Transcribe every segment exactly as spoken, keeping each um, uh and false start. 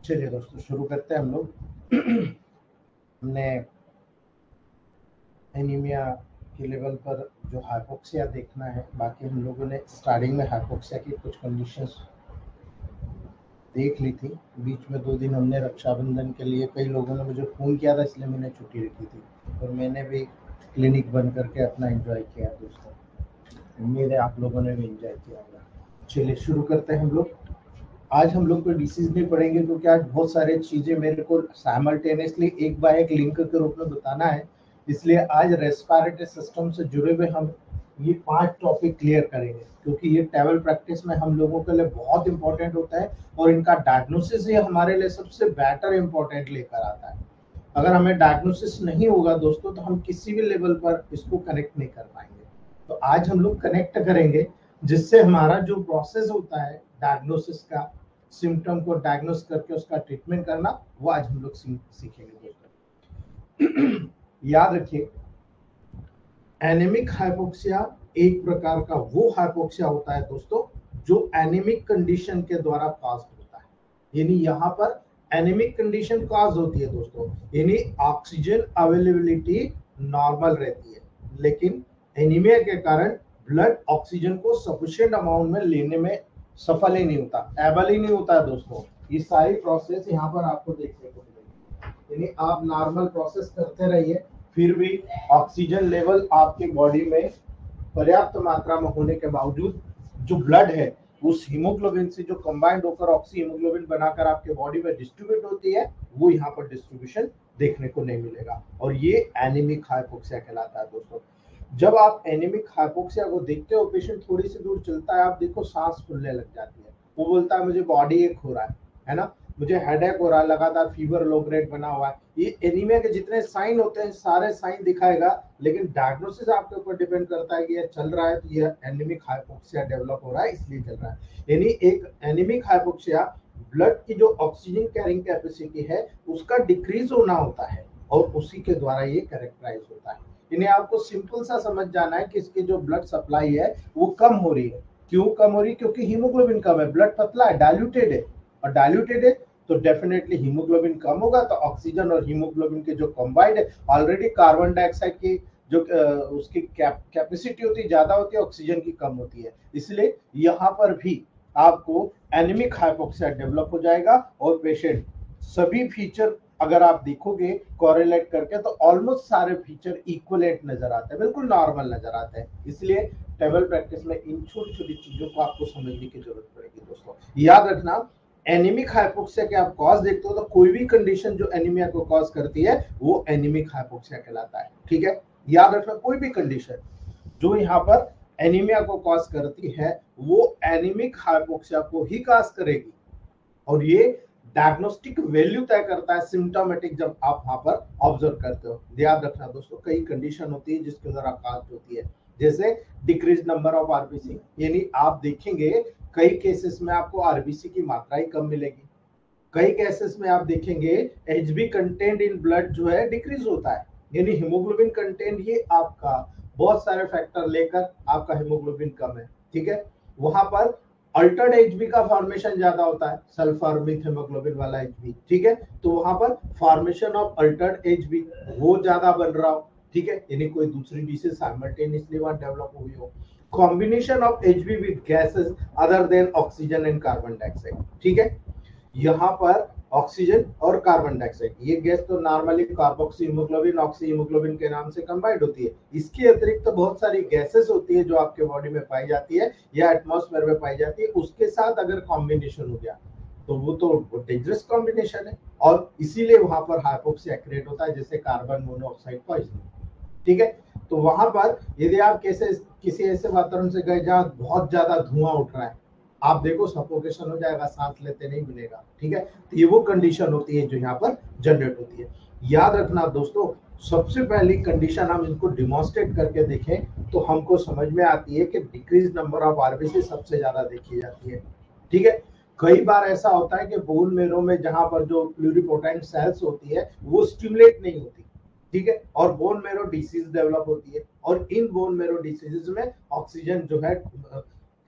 चलिए दोस्तों शुरू करते हैं हम लोग। हमने एनीमिया के लेवल पर जो हाइपोक्सिया देखना है, बाकी हम लोगों ने स्टार्टिंग में हाइपोक्सिया की कुछ कंडीशंस देख ली थी। बीच में दो दिन हमने रक्षाबंधन के लिए कई लोगों ने मुझे फ़ोन किया था, इसलिए मैंने छुट्टी रखी थी और मैंने भी क्लिनिक बंद करके अपना एंजॉय किया दोस्तों। उम्मीद है आप लोगों ने भी एंजॉय किया होगा। चलिए शुरू करते हैं हम लोग। आज हम लोग कोई डिसीज नहीं पढ़ेंगे क्योंकि आज बहुत सारी चीजें मेरे को साइमल्टेनियसली एक बाय एक लिंक के रूप में बताना है, इसलिए आज रेस्पिरेटरी सिस्टम से जुड़े हुए हम ये पांच टॉपिक क्लियर करेंगे क्योंकि ये ट्रैवल प्रैक्टिस में हम लोगों के लिए बहुत इंपॉर्टेंट होता है और इनका डायग्नोसिस ही हमारे लिए सबसे बेटर इंपॉर्टेंट लेकर आता है। अगर हमें डायग्नोसिस नहीं होगा दोस्तों तो हम किसी भी लेवल पर इसको कनेक्ट नहीं कर पाएंगे। तो आज हम लोग कनेक्ट करेंगे जिससे हमारा जो प्रोसेस होता है डायग्नोसिस का, सिम्टम को डायग्नोस करके उसका ट्रीटमेंट करना, वो आज हम लोग सीखेंगे दोस्तों। याद रखिए, एनीमिक हाइपोक्सिया एक प्रकार का वो हाइपोक्सिया होता है दोस्तों जो एनीमिक कंडीशन के द्वारा कॉज होता है। यानी यहाँ पर एनीमिक कंडीशन कॉज होती है दोस्तों, यानी ऑक्सीजन अवेलेबिलिटी नॉर्मल रहती है, लेकिन एनीमिया के कारण ब्लड ऑक्सीजन को सफिशिएंट अमाउंट में लेने में सफल ही नहीं होता, एबल ही नहीं होता है दोस्तों। ये सारी प्रोसेस यहाँ पर आपको देखने को मिलेगी। यानी आप नॉर्मल प्रोसेस करते रहिए, फिर भी ऑक्सीजन लेवल आपके बॉडी में पर्याप्त मात्रा में होने के बावजूद जो ब्लड है उस हीमोग्लोबिन से जो कंबाइंड होकर ऑक्सी हीमोग्लोबिन बनाकर आपके बॉडी में डिस्ट्रीब्यूट होती है, वो यहाँ पर डिस्ट्रीब्यूशन देखने को नहीं मिलेगा और ये एनीमिक हाइपोक्सिया कहलाता है दोस्तों। जब आप एनीमिक हाइपोक्सिया को देखते हो, पेशेंट थोड़ी सी दूर चलता है, आप देखो सांस फूलने लग जाती है, वो बोलता है मुझे बॉडी एक हो रहा है है ना, मुझे हेडेक हो रहा है, लगातार फीवर लो ग्रेड बना हुआ है। ये एनीमिया के जितने साइन होते हैं सारे साइन दिखाएगा, लेकिन डायग्नोसिस आपके ऊपर डिपेंड करता है कि ये चल रहा है तो ये एनीमिक हाइपोक्सिया डेवलप हो रहा है, इसलिए चल रहा है। यानी एक एनीमिक हाइपोक्सिया ब्लड की जो ऑक्सीजन कैरिंग कैपेसिटी है उसका डिक्रीज होना होता है और उसी के द्वारा ये कैरेक्टराइज होता है। इन्हें आपको सिंपल सा समझ जाना है कि इसकी जो ब्लड सप्लाई है वो कम हो रही है। क्यों कम हो रही है? क्योंकि हीमोग्लोबिन कम है, ब्लड पतला है, डाइल्यूटेड है, और डाइल्यूटेड है तो डेफिनेटली हीमोग्लोबिन कम होगा, तो ऑक्सीजन और हीमोग्लोबिन के जो कंबाइंड है, ऑलरेडी कार्बन डाइऑक्साइड की जो उसकी कैपेसिटी होती है ज्यादा होती है, ऑक्सीजन की कम होती है, इसलिए यहाँ पर भी आपको एनीमिक हाइपोक्सिया डेवलप हो जाएगा और पेशेंट सभी फीचर अगर आप देखोगे कोरिलेट करके तो ऑलमोस्ट सारे फीचर इक्वलेंट नजर आते हैं, बिल्कुल नॉर्मल नजर आते हैं। इसलिए टेबल प्रैक्टिस में इन छोटी छोटी चीजों को आपको समझने की जरूरत पड़ेगी दोस्तों। याद रखना, एनीमिक हाइपोक्सिया के आप कॉज देखते हो तो कोई भी कंडीशन जो एनीमिया को कॉज करती है वो एनीमिक हाइपोक्सिया कहलाता है, ठीक है। याद रखना, कोई भी कंडीशन जो यहाँ पर एनीमिया को कॉज करती है वो एनीमिक हाइपोक्सिया को ही कॉज करेगी और ये डायग्नोस्टिक वैल्यू तय करता है सिम्टोमेटिक जब आप वहां पर ऑब्जर्व करते हो। याद रखना दोस्तों, कई कंडीशन होती है जिसके अंदर आकाश होती है, जैसे डिक्रीज नंबर ऑफ आरबीसी, यानी आप देखेंगे कई केसेस में आपको आरबीसी की मात्रा ही कम मिलेगी, कई केसेस में आप देखेंगे एचबी कंटेंट इन ब्लड जो है डिक्रीज होता है, यानी हीमोग्लोबिन कंटेंट ये आपका बहुत सारे फैक्टर लेकर आपका हीमोग्लोबिन कम है, ठीक है। वहां पर अल्टर्ड एचबी का फॉर्मेशन ज्यादा होता है, सल्फर मिथ हीमोग्लोबिन वाला एचबी, ठीक है, तो वहां पर फॉर्मेशन ऑफ अल्टर्ड एचबी वो ज्यादा बन रहा हो, ठीक है, यानी कोई दूसरी डिसीज साइमल्टेनियसली वहां डेवलप हुई हो। Combination of HB with gases other than oxygen and carbon dioxide, ठीक है। यहाँ पर ऑक्सीजन और कार्बन डाइऑक्साइड, ये गैस तो normally carboxy haemoglobin oxy haemoglobin के नाम से कंबाइंड होती है, इसके अतिरिक्त तो बहुत सारी गैसेस होती है जो आपके बॉडी में पाई जाती है या एटमॉस्फेयर में पाई जाती है, उसके साथ अगर कॉम्बिनेशन हो गया तो वो तो डेंजरस कॉम्बिनेशन है और इसीलिए वहां पर हाइपोक्सिया क्रिएट होता है, जैसे कार्बन मोनोऑक्साइड पॉइजनिंग, ठीक है। तो वहां पर यदि आप कैसे किसी ऐसे वातावरण से गए जहां बहुत ज्यादा धुआं उठ रहा है, आप देखो सफोकेशन हो जाएगा, सांस लेते नहीं मिलेगा, ठीक है, तो ये वो कंडीशन होती है जो यहाँ पर जनरेट होती है। याद रखना दोस्तों, सबसे पहली कंडीशन हम इनको डिमॉन्स्ट्रेट करके देखें तो हमको समझ में आती है कि डिक्रीज नंबर ऑफ आरबीसी सबसे ज्यादा देखी जाती है, ठीक है। कई बार ऐसा होता है कि बोन मेरो में जहां पर जो प्लूरिपोटेंट सेल्स होती है वो स्टिमुलेट नहीं होती, ठीक है, और बोन मेरो डिसीज डेवलप होती है और इन बोन मेरो डिसीजेस में ऑक्सीजन जो है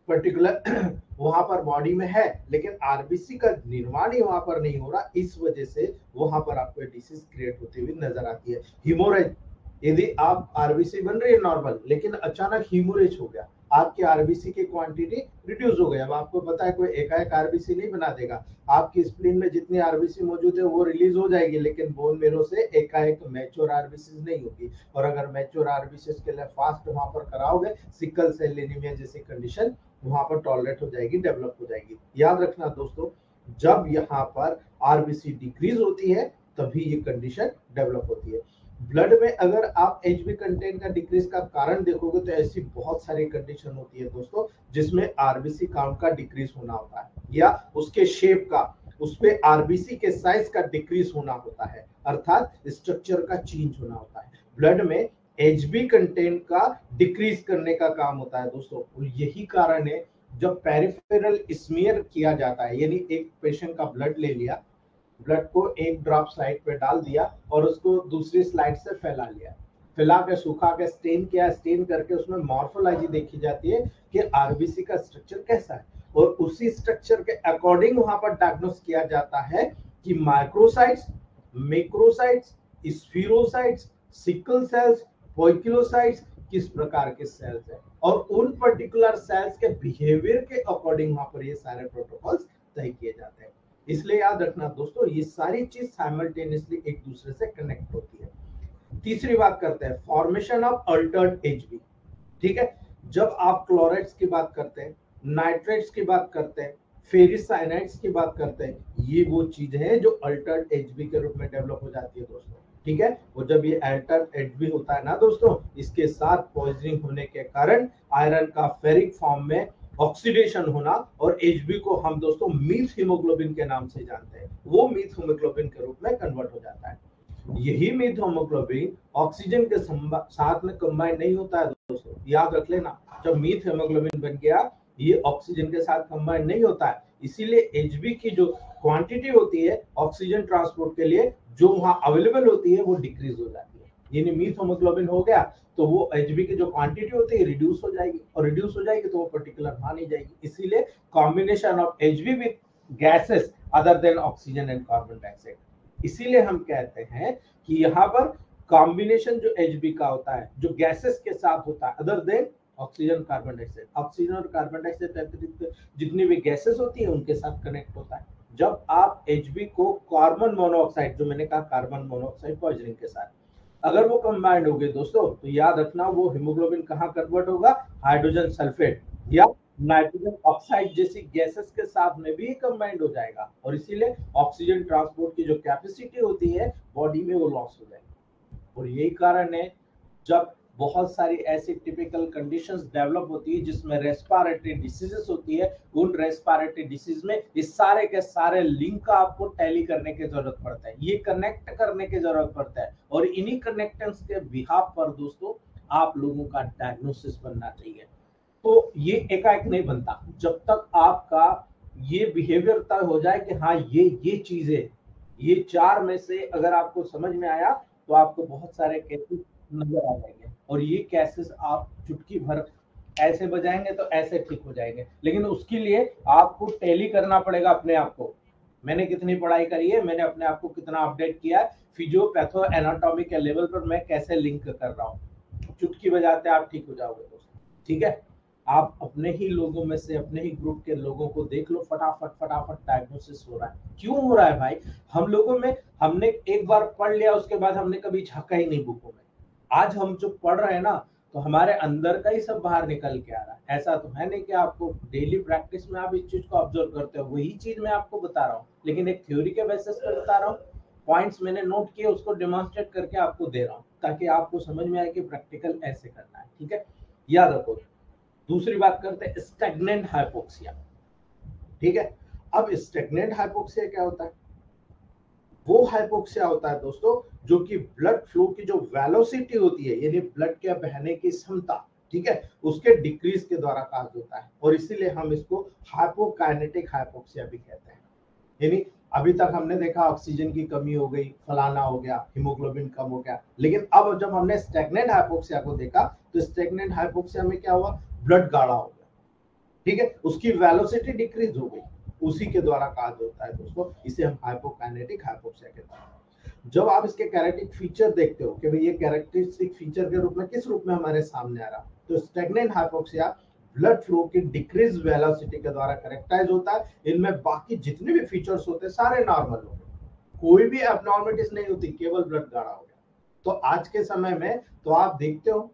पर्टिकुलर वहां पर बॉडी में है, लेकिन आरबीसी का निर्माण ही वहां पर नहीं हो रहा, इस वजह से वहां पर आपको डिसीज क्रिएट होती हुई नजर आती है। हीमोरेज, यदि आप आरबीसी बन रही है नॉर्मल, लेकिन अचानक हीमोरेज हो गया, आपकी आरबीसी की क्वांटिटी रिड्यूस हो गई। अब आपको पता है कोई एकाएक आरबीसी नहीं बना देगा, आपकी स्प्लीन में जितनी आरबीसी मौजूद है वो रिलीज हो जाएगी, लेकिन बोन मेरो से एकाएक मैच्योर आरबीसी नहीं होगी। और अगर मैच्योर आरबीसी के लिए फास्ट वहां पर कराओगे, सिकल सेल एनीमिया जैसी कंडीशन वहां पर टॉलरेट हो जाएगी, डेवलप हो जाएगी। याद रखना दोस्तों, जब यहाँ पर आरबीसी डिक्रीज होती है तभी ये कंडीशन डेवलप होती है। ब्लड में अगर आप एचबी कंटेंट का डिक्रीज का कारण देखोगे तो ऐसी बहुत सारी कंडीशन होती है दोस्तों, जिसमें आरबीसी काउंट का डिक्रीज होना होता है, या उसके शेप का, उस पे आरबीसी के साइज का डिक्रीज होना होता है, अर्थात स्ट्रक्चर का चेंज होना होता है। ब्लड में एचबी कंटेंट का डिक्रीज करने का काम होता है दोस्तों। और यही कारण है जब पेरिफेरल स्मीयर किया जाता है, यानी एक पेशेंट का ब्लड ले लिया, ब्लड को एक ड्रॉप स्लाइड पे डाल दिया और उसको दूसरी स्लाइड से फैला लिया, फैला के सुखा के स्टेन किया, स्टेन करके उसमें मॉर्फोलॉजी देखी जाती है कि आरबीसी का स्ट्रक्चर कैसा है, और उसी स्ट्रक्चर के अकॉर्डिंग वहां पर डायग्नोस किया जाता है कि microcytes, macrocytes, spherocytes, sickle cells, poikilocytes किस प्रकार के सेल्स है, और उन पर्टिकुलर सेल्स के बिहेवियर के अकॉर्डिंग वहां पर ये सारे प्रोटोकॉल्स तय किए जाते हैं। इसलिए याद रखना दोस्तों, ये सारी चीज साइमल्टेनियसली एक दूसरे से कनेक्ट होती है। तीसरी बात करते हैं, फॉर्मेशन ऑफ अल्टर्ड एचबी। ठीक है, जब आप क्लोराइड्स की बात करते हैं, नाइट्रेट्स की बात करते हैं, फेरिस साइनाइड्स की बात करते हैं, ये वो चीज है जो अल्टर्ड एचबी के रूप में डेवलप हो जाती है दोस्तों। ठीक है, और जब ये अल्टर्ड एचबी होता है ना दोस्तों, इसके साथ पॉइजनिंग होने के कारण आयरन का फेरिक फॉर्म में ऑक्सीडेशन होना, और एचबी को हम दोस्तों मीथ हीमोग्लोबिन के नाम से जानते हैं, वो मीथ हीमोग्लोबिन के रूप में कन्वर्ट हो जाता है। यही मीथ हीमोग्लोबिन ऑक्सीजन के साथ में कंबाइन नहीं होता है दोस्तों, याद रख लेना, जब मीथ हीमोग्लोबिन बन गया ये ऑक्सीजन के साथ कंबाइन नहीं होता है, इसीलिए एचबी की जो क्वांटिटी होती है ऑक्सीजन ट्रांसपोर्ट के लिए जो वहां अवेलेबल होती है वो डिक्रीज हो जाती है। यानी मीथ हीमोग्लोबिन हो गया तो वो एचबी की जो क्वांटिटी होती है रिड्यूस हो जाएगी, और रिड्यूस हो जाएगी तो वो पर्टिकुलर वहां नहीं जाएगी। इसीलिए combination of HB with gases other than oxygen and carbon dioxide, इसीलिए हम कहते हैं कि यहाँ पर कॉम्बिनेशन जो एचबी का होता है जो गैसेस के साथ होता है other than oxygen carbon dioxide, oxygen और कार्बन डाइऑक्साइड अतिरिक्त जितनी भी गैसेस होती है उनके साथ कनेक्ट होता है। जब आप एचबी को कार्बन मोनोऑक्साइड, जो मैंने कहा कार्बन मोनोऑक्साइड पॉइजनिंग के साथ अगर वो कंबाइंड हो गए दोस्तों, तो याद रखना वो हीमोग्लोबिन कहाँ कन्वर्ट होगा, हाइड्रोजन सल्फेट या नाइट्रोजन ऑक्साइड जैसी गैसेस के साथ में भी कंबाइंड हो जाएगा, और इसीलिए ऑक्सीजन ट्रांसपोर्ट की जो कैपेसिटी होती है बॉडी में वो लॉस हो जाएगी। और यही कारण है जब बहुत सारी ऐसी टिपिकल कंडीशंस डेवलप होती है जिसमें रेस्पिरेटरी डिसीजेस होती है, उन रेस्पिरेटरी डिसीज में इस सारे के सारे लिंक का आपको टैली करने की जरूरत पड़ता है, ये कनेक्ट करने की जरूरत पड़ता है, और इन्हीं कनेक्टेंस के बिहाफ पर दोस्तों आप लोगों का डायग्नोसिस बनना चाहिए। तो ये एकाएक नहीं बनता, जब तक आपका ये बिहेवियर तय हो जाए कि हाँ ये ये चीजें, ये चार में से अगर आपको समझ में आया तो आपको बहुत सारे केसेस नजर आ जाएंगे, और ये केसेस आप चुटकी भर ऐसे बजाएंगे तो ऐसे ठीक हो जाएंगे। लेकिन उसके लिए आपको टैली करना पड़ेगा अपने आप को, मैंने कितनी पढ़ाई करी है, मैंने अपने आप को कितना अपडेट किया है, फिजियो पैथो एनाटॉमी के लेवल पर मैं कैसे लिंक कर रहा हूँ, चुटकी बजाते आप ठीक हो जाओगे दोस्तों। ठीक है, आप अपने ही लोगों में से, अपने ही ग्रुप के लोगों को देख लो, फटाफट फटाफट डायग्नोसिस हो रहा है। क्यों हो रहा है भाई? हम लोगों में हमने एक बार पढ़ लिया, उसके बाद हमने कभी झांका ही नहीं बुकों में। आज हम जो पढ़ रहे हैं ना, तो हमारे अंदर का ही सब बाहर निकल के आ रहा है। ऐसा तो है नहीं कि आपको डेली प्रैक्टिस में आप इस चीज को ऑब्जर्व करते हो, वही चीज मैं आपको बता रहा हूँ, लेकिन एक थ्योरी के बेसिस पर बता रहा हूँ, पॉइंट्स मैंने नोट किए उसको डेमोन्स्ट्रेट करके आपको दे रहा हूँ ताकि आपको समझ में आए कि प्रैक्टिकल ऐसे करना है। ठीक है, याद रखो। दूसरी बात करते हैं स्टैग्नेंट हाइपोक्सिया। ठीक है, अब स्टैग्नेंट हाइपोक्सिया क्या होता है? वो हाइपोक्सिया होता है दोस्तों जो कि ब्लड फ्लो की जो वेलोसिटी होती है, यानी ब्लड के बहने की क्षमता, ठीक है, उसके डिक्रीज के द्वारा काज होता है, और इसीलिए हम इसको हाइपोकाइनेटिक हाइपोक्सिया भी कहते हैं। यानी अभी तक हमने देखा ऑक्सीजन की कमी हो गई, फलाना हो गया, हीमोग्लोबिन कम हो गया, लेकिन अब जब हमने स्टैग्नेंट हाइपोक्सिया को देखा तो स्टैग्नेंट हाइपोक्सिया में क्या हुआ, ब्लड गाढ़ा हो गया। ठीक है, उसकी वेलोसिटी डिक्रीज हो गई, उसी के द्वारा काज होता है दोस्तों, इसे हम हाइपोकाइनेटिक हाइपोक्सिया कहते हैं। जब आप इसके कैरेक्टरिस्टिक फीचर देखते हो कि भाई ये कैरेक्टरिस्टिक फीचर के रूप में किस रूप में हमारे सामने आ रहा, तो स्टैग्नेंट हाइपोक्सिया ब्लड फ्लो की डिक्रीज वेलोसिटी के द्वारा कैरेक्टराइज होता है। इनमें बाकी जितने भी फीचर्स होते हैं सारे नॉर्मल होते हैं, कोई भी एब्नॉर्मलिटीज नहीं होती, केवल ब्लड गाढ़ा हो गया। तो आज के समय में तो आप देखते हो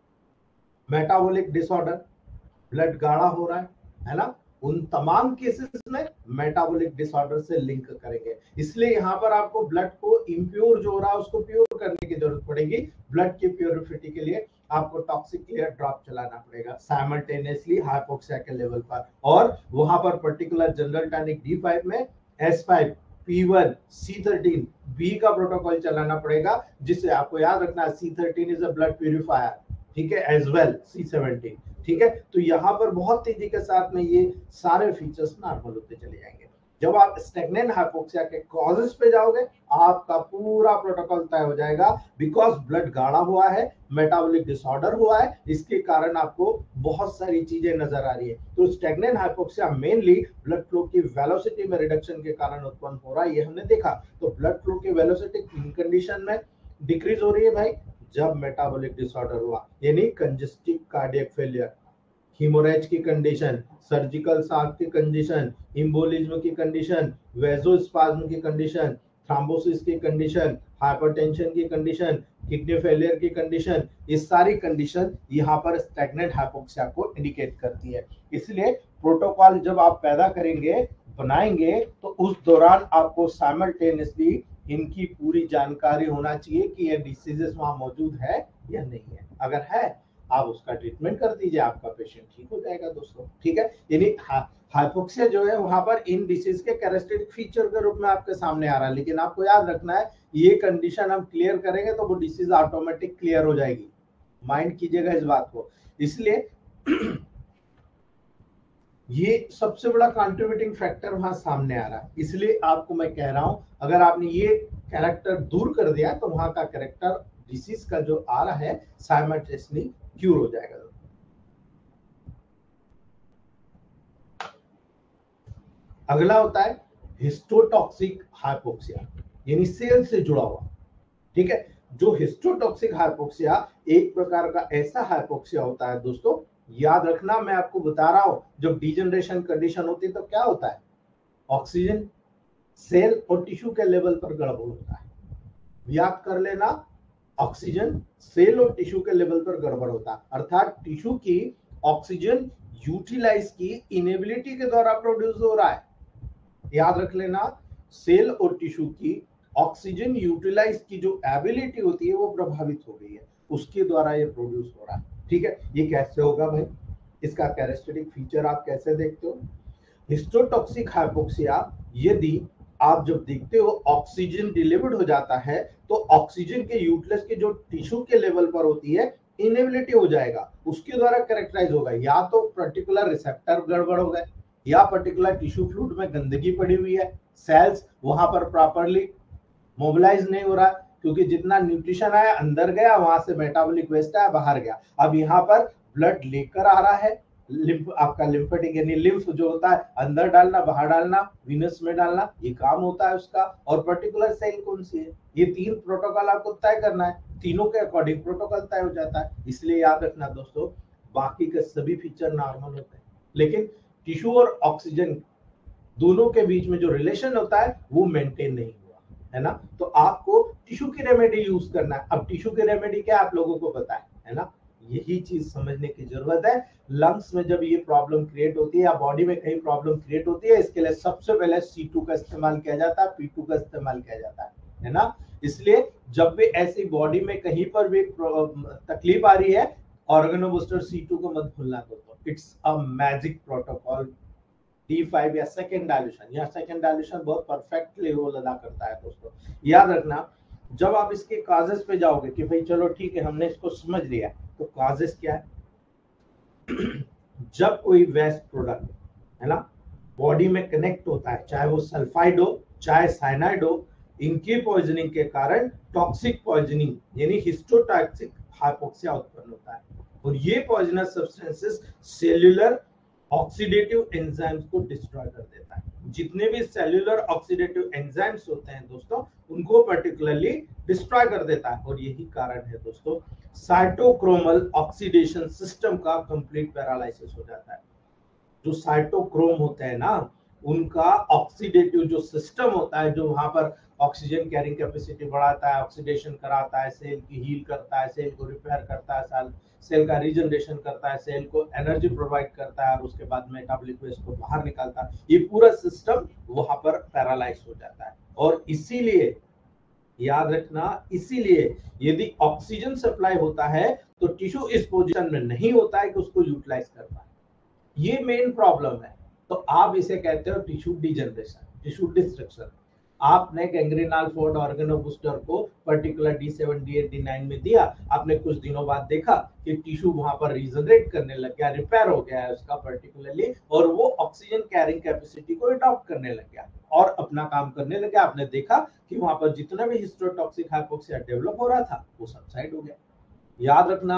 मेटाबॉलिक डिसऑर्डर, ब्लड गाढ़ा हो रहा है है ना, उन तमाम केसेस में मेटाबॉलिक डिसऑर्डर से लिंक करेंगे। इसलिए यहाँ पर आपको ब्लड को इम्प्योर जो हो रहा है उसको प्योर करने की जरूरत पड़ेगी। ब्लड की प्योरिफिटी के लिए आपको टॉक्सिक क्लियर ड्रॉप चलाना पड़ेगा साइमल्टेनियसली हाइपोक्सिया के लेवल पर, और वहां पर particular general tonic D five में S five P one C thirteen B का प्रोटोकॉल चलाना पड़ेगा, जिससे आपको याद रखना है C thirteen is a blood purifier, ठीक है, एज वेल सी सेवनटीन, ठीक है। तो यहाँ पर बहुत तेजी के साथ में ये सारे फीचर्स नॉर्मल होते चले जाएंगे। जब आप स्टैग्नेंट हाइपोक्सिया के कॉजेस पे जाओगे आपका पूरा प्रोटोकॉल तय हो जाएगा, बिकॉज ब्लड गाढ़ा हुआ है, मेटाबॉलिक डिसऑर्डर हुआ है, इसके कारण आपको बहुत सारी चीजें नजर आ रही है। तो stagnant hypoxia mainly blood flow की वेलोसिटी में रिडक्शन के कारण उत्पन्न हो रहा है, ये हमने देखा। तो ब्लड फ्लो की वेलोसिटी कंडीशन में डिक्रीज हो रही है भाई जब मेटाबॉलिक डिसऑर्डर हुआ, यानी कंजेस्टिव कार्डियक फेलियर, हीमोरेज की कंडीशन, सर्जिकल शॉक की कंडीशन, एम्बोलिज्म की कंडीशन, वेजोस्पाज्म की कंडीशन, थ्रोम्बोसिस की कंडीशन, हाइपरटेंशन की कंडीशन, किडनी फेलियर की कंडीशन, ये सारी कंडीशन यहाँ पर स्टैग्नेंट हाइपोक्सिया को इंडिकेट करती है। इसलिए प्रोटोकॉल जब आप पैदा करेंगे बनाएंगे तो उस दौरान आपको साइमल्टेनियसली इनकी पूरी जानकारी होना चाहिए कि ये डिसीजेस वहां मौजूद है या नहीं है। अगर है आप उसका ट्रीटमेंट कर दीजिए, आपका पेशेंट ठीक हो जाएगा दोस्तों, ठीक है। यानी हाइपोक्सिया जो है वहां पर इन डिसीज के कैरेक्टरिस्टिक फीचर के रूप में आपके सामने आ रहा है, लेकिन आपको याद रखना है ये कंडीशन हम क्लियर करेंगे तो वो डिसीज ऑटोमेटिक क्लियर हो जाएगी, माइंड कीजिएगा इस बात को। इसलिए ये सबसे बड़ा कंट्रीब्यूटिंग फैक्टर वहां सामने आ रहा है। इसलिए आपको मैं कह रहा हूं अगर आपने ये कैरेक्टर दूर कर दिया तो वहां का कैरेक्टर डिसीज का जो आ रहा है साइमल्टेनियसली क्यूर हो जाएगा। अगला होता है हिस्टोटॉक्सिक हाइपोक्सिया, यानी सेल से जुड़ा हुआ, ठीक है। जो हिस्टोटॉक्सिक हाइपोक्सिया एक प्रकार का ऐसा हाइपोक्सिया होता है दोस्तों, याद रखना मैं आपको बता रहा हूं जब डिजनरेशन कंडीशन होती है तो क्या होता है, ऑक्सीजन सेल और टिश्यू के लेवल पर गड़बड़ होता है। याद कर लेना, ऑक्सीजन सेल और टिश्यू के लेवल पर गड़बड़ होता है, अर्थात टिश्यू की ऑक्सीजन यूटिलाइज की इनेबिलिटी के द्वारा प्रोड्यूस हो रहा है। याद रख लेना, सेल और टिश्यू की ऑक्सीजन यूटिलाइज की जो एबिलिटी होती है वो प्रभावित हो गई है, उसके द्वारा ये प्रोड्यूस हो रहा है, ठीक है। ये कैसे होगा भाई, इसका कैरेक्टरिस्टिक फीचर आप कैसे देखते हो। हिस्टोटॉक्सिक हाइपोक्सिया यदि आप जब देखते हो ऑक्सीजन डिलीवर्ड हो जाता है तो ऑक्सीजन के यूटिलाइज के जो टिश्यू के लेवल पर होती है इनेबिलिटी हो जाएगा, उसके द्वारा कैरेक्टराइज होगा। या तो पर्टिकुलर रिसेप्टर गड़बड़ हो गए, या पर्टिकुलर टिश्यू फ्लूइड में गंदगी पड़ी हुई है, सेल्स वहां पर प्रॉपर्ली मोबिलाइज नहीं हो रहा, क्योंकि जितना न्यूट्रिशन आया अंदर गया, वहां से मेटाबॉलिक वेस्ट आया बाहर गया। अब यहाँ पर ब्लड लेकर आ रहा है, लिम्फ आपका लिम्फेटिक यानी लिम्फ जो होता है अंदर डालना बाहर डालना विनस में डालना, ये काम होता है उसका। और पर्टिकुलर सेल कौन सी है, ये तीन प्रोटोकॉल आपको तय करना है, तीनों के अकॉर्डिंग प्रोटोकॉल तय हो जाता है। इसलिए याद रखना दोस्तों, बाकी के सभी फीचर नॉर्मल होते हैं, लेकिन टिश्यू और ऑक्सीजन दोनों के बीच में जो रिलेशन होता है वो मेंटेन नहीं हुआ है ना। तो आपको टिश्यू की रेमेडी यूज करना है। अब टिश्यू की रेमेडी क्या आप लोगों को पता है है ना, यही चीज समझने की जरूरत है। लंग्स में जब ये प्रॉब्लम क्रिएट होती है या बॉडी में कहीं प्रॉब्लम क्रिएट होती है, इसके लिए सबसे पहले सी टू का इस्तेमाल किया जाता है, पी टू का इस्तेमाल किया जाता है है ना। इसलिए जब भी ऐसी बॉडी में कहीं पर भी तकलीफ आ रही है, ऑर्गेनो बूस्टर सी टू को मत भूलना दोस्तों, it's a magic protocol. D five या सेकेंड डायल्यूशन, या सेकेंड डायल्यूशन बहुत परफेक्टली रोल अदा करता है दोस्तों। याद रखना, जब आप इसके काजेस पे जाओगे कि भाई चलो ठीक है हमने इसको समझ लिया, तो काजेस क्या है जब कोई वेस्ट प्रोडक्ट है ना बॉडी में कनेक्ट होता है, चाहे वो सल्फाइड हो चाहे साइनाइड हो, इनके पॉइजनिंग के कारण टॉक्सिक पॉइजनिंग यानी हिस्टोटॉक्सिक हाइपोक्सिया उत्पन्न होता है। और ये poisonous substances cellular oxidative enzymes को डिस्ट्रॉय कर देता है। जितने भी सेल्यूलर ऑक्सीडेटिव एंजाइम्स होते हैं दोस्तों, उनको पर्टिकुलरली डिस्ट्रॉय कर देता है। और यही कारण है दोस्तों साइटोक्रोमल ऑक्सीडेशन सिस्टम का कंप्लीट पैरालिसिस हो जाता है। जो साइटोक्रोम होते हैं ना, उनका ऑक्सीडेटिव जो सिस्टम होता है, जो वहां पर ऑक्सीजन कैरिंग कैपेसिटी बढ़ाता है, ऑक्सीडेशन कराता है, सेल की हील करता है, सेल को रिपेयर करता है, सेल सेल का रीजनरेशन करता है, सेल को एनर्जी प्रोवाइड करता है और उसके बाद मेटाबॉलिक वेस्ट को बाहर निकालता है, ये पूरा सिस्टम वहां पर पैरालाइज हो जाता है। और इसीलिए याद रखना, इसीलिए यदि ऑक्सीजन सप्लाई होता है तो टिश्यू इस पोजीशन में नहीं होता है कि उसको यूटिलाइज कर पाए। ये मेन प्रॉब्लम है। तो आप इसे कहते हो टिश्यू डिजनरेशन, टिश्यू डिस्ट्रक्शन। आपने गैंग्रीनल फोर्ड ऑर्गेनोबूस्टर को particular D seven D eight D nine में दिया, आपने कुछ दिनों बाद देखा कि टिश्यू वहां पर रीजनरेट करने लग गया, रिपेयर हो गया है उसका पर्टिकुलरली, और वो ऑक्सीजन कैरिंग कैपेसिटी को अडॉप्ट करने लग गया और अपना काम करने लग गया। आपने देखा कि वहां पर जितना भी हिस्टोटॉक्सिक हाइपोक्सिया डेवलप हो रहा था वो सबसाइड हो गया। याद रखना,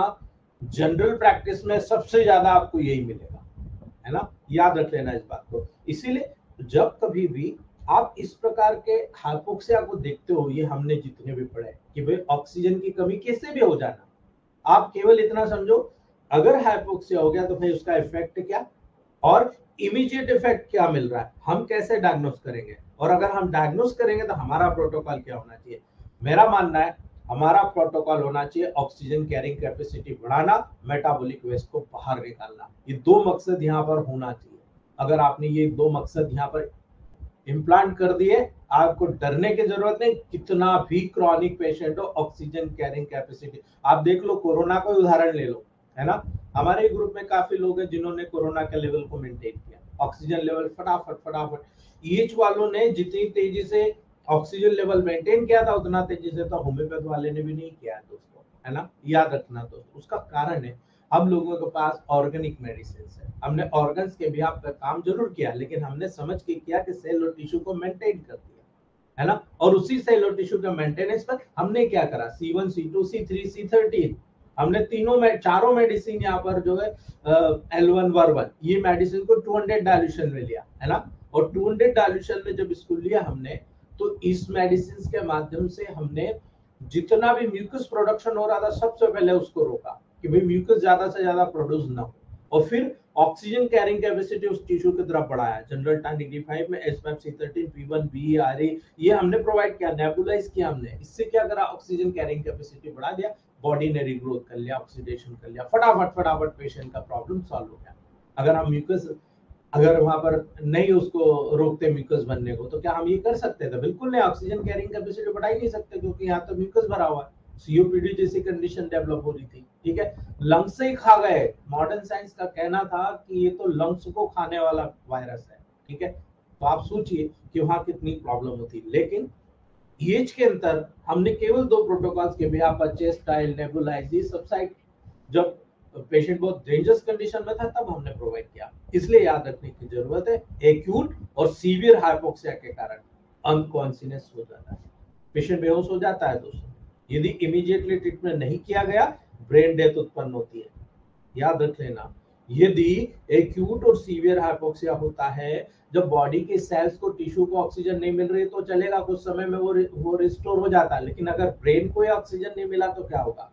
जनरल प्रैक्टिस में सबसे ज्यादा आपको यही मिलेगा, है ना, याद रख लेना इस बात को। इसीलिए जब कभी भी आप इस प्रकार के हाइपोक्सिया को देखते हो, ये हमने जितने भी पढ़े कि भाई ऑक्सीजन की कमी कैसे भी हो जाना, आप केवल इतना समझो अगर हाइपोक्सिया हो गया तो भाई उसका इफेक्ट क्या और इमीडिएट इफेक्ट क्या मिल रहा है, हम कैसे डायग्नोस करेंगे, और अगर हम डायग्नोस करेंगे तो हमारा प्रोटोकॉल क्या होना चाहिए। मेरा मानना है हमारा प्रोटोकॉल होना चाहिए ऑक्सीजन कैरिंग कैपेसिटी बढ़ाना, मेटाबॉलिक वेस्ट को बाहर निकालना। ये दो मकसद यहाँ पर होना चाहिए। अगर आपने ये दो मकसद यहाँ पर इम्प्लांट कर दिए, आपको डरने की जरूरत नहीं। कितना भी क्रॉनिक पेशेंट हो, ऑक्सीजन कैरिंग कैपेसिटी, आप देख लो, कोरोना का उदाहरण ले लो, है ना, हमारे ग्रुप में काफी लोग हैं जिन्होंने कोरोना के लेवल को मेंटेन किया, ऑक्सीजन लेवल फटाफट फटाफट। ईएच वालों ने जितनी तेजी से ऑक्सीजन लेवल मेंटेन किया था उतना तेजी से तो होम्योपैथ वाले ने भी नहीं किया है दोस्तों, है ना, याद रखना दोस्तों। उसका कारण है हम लोगों के पास ऑर्गेनिक मेडिसिन है, हमने ऑर्गन्स के बिहाफ पे काम जरूर किया, लेकिन हमने समझ के किया कि सेल और टिश्यू को मेंटेन कर दिया, है ना। और उसी सेल और टिश्यू के मेंटेनेंस पर हमने क्या करा, C one C two C three C thirteen, हमने तीनों में चारों मेडिसिन यहाँ पर जो है एल वन वर वन, ये मेडिसिन को टू हंड्रेड डायल्यूशन में लिया, है ना। और टू हंड्रेड डायल्यूशन में जब इसको लिया हमने, तो इस मेडिसिन के माध्यम से हमने जितना भी म्यूकस प्रोडक्शन हो रहा था सबसे पहले उसको रोका कि भाई म्यूकस ज्यादा से ज्यादा प्रोड्यूस ना हो, और फिर ऑक्सीजन कैरिंग कैपेसिटी उस टिश्यू की तरफ बढ़ाया। जनरल टॉनिक डी फाइव में S five C thirteen P one B R A ये हमने प्रोवाइड किया, नेबुलाइज किया हमने। इससे क्या करा, ऑक्सीजन कैरिंग कैपेसिटी बढ़ा दिया, बॉडी ने रीग्रोथ कर लिया, ऑक्सीडेशन कर लिया, फटाफट फटाफट पेशेंट का प्रॉब्लम सॉल्व हो गया। अगर हम म्यूकस अगर वहां पर नहीं उसको रोकते म्यूकस बनने को, तो क्या हम ये कर सकते थे? बिल्कुल नहीं, ऑक्सीजन कैरिंग कैपेसिटी बढ़ा ही नहीं सकते, क्योंकि यहाँ तो म्यूकस भरा हुआ है, सीओपीडी जैसी कंडीशन डेवलप हो रही थी, ठीक है। लंग्स से ही खा गए, मॉडर्न साइंस का कहना था कि ये तो लंग्स को खाने वाला वायरस है, ठीक है। तो आप सोचिए कि वहां कितनी प्रॉब्लम होती। लेकिन ईएच के अंदर हमने केवल दो प्रोटोकॉल्स के बिहाफ पर, चेस्ट टाइल, नेबुलाइज, ये सब साइड जब पेशेंट बहुत डेंजरस कंडीशन में था तब हमने प्रोवाइड किया। इसलिए याद रखने की जरूरत है, एक्यूट और सीवियर हाइपोक्सिया के कारण अनकॉन्शियस हो जाता है, पेशेंट बेहोश हो जाता है दोस्तों। यदि इमीडिएटली ट्रीटमेंट नहीं किया गया, ब्रेन डेथ उत्पन्न होती है, याद रख लेना। यदि एक्यूट और सीवियर हाइपोक्सिया होता है, जब बॉडी के सेल्स को, टिश्यू को ऑक्सीजन नहीं मिल रही तो चलेगा, कुछ समय में वो वो रिस्टोर हो जाता है, लेकिन अगर ब्रेन को ऑक्सीजन नहीं मिला तो क्या होगा,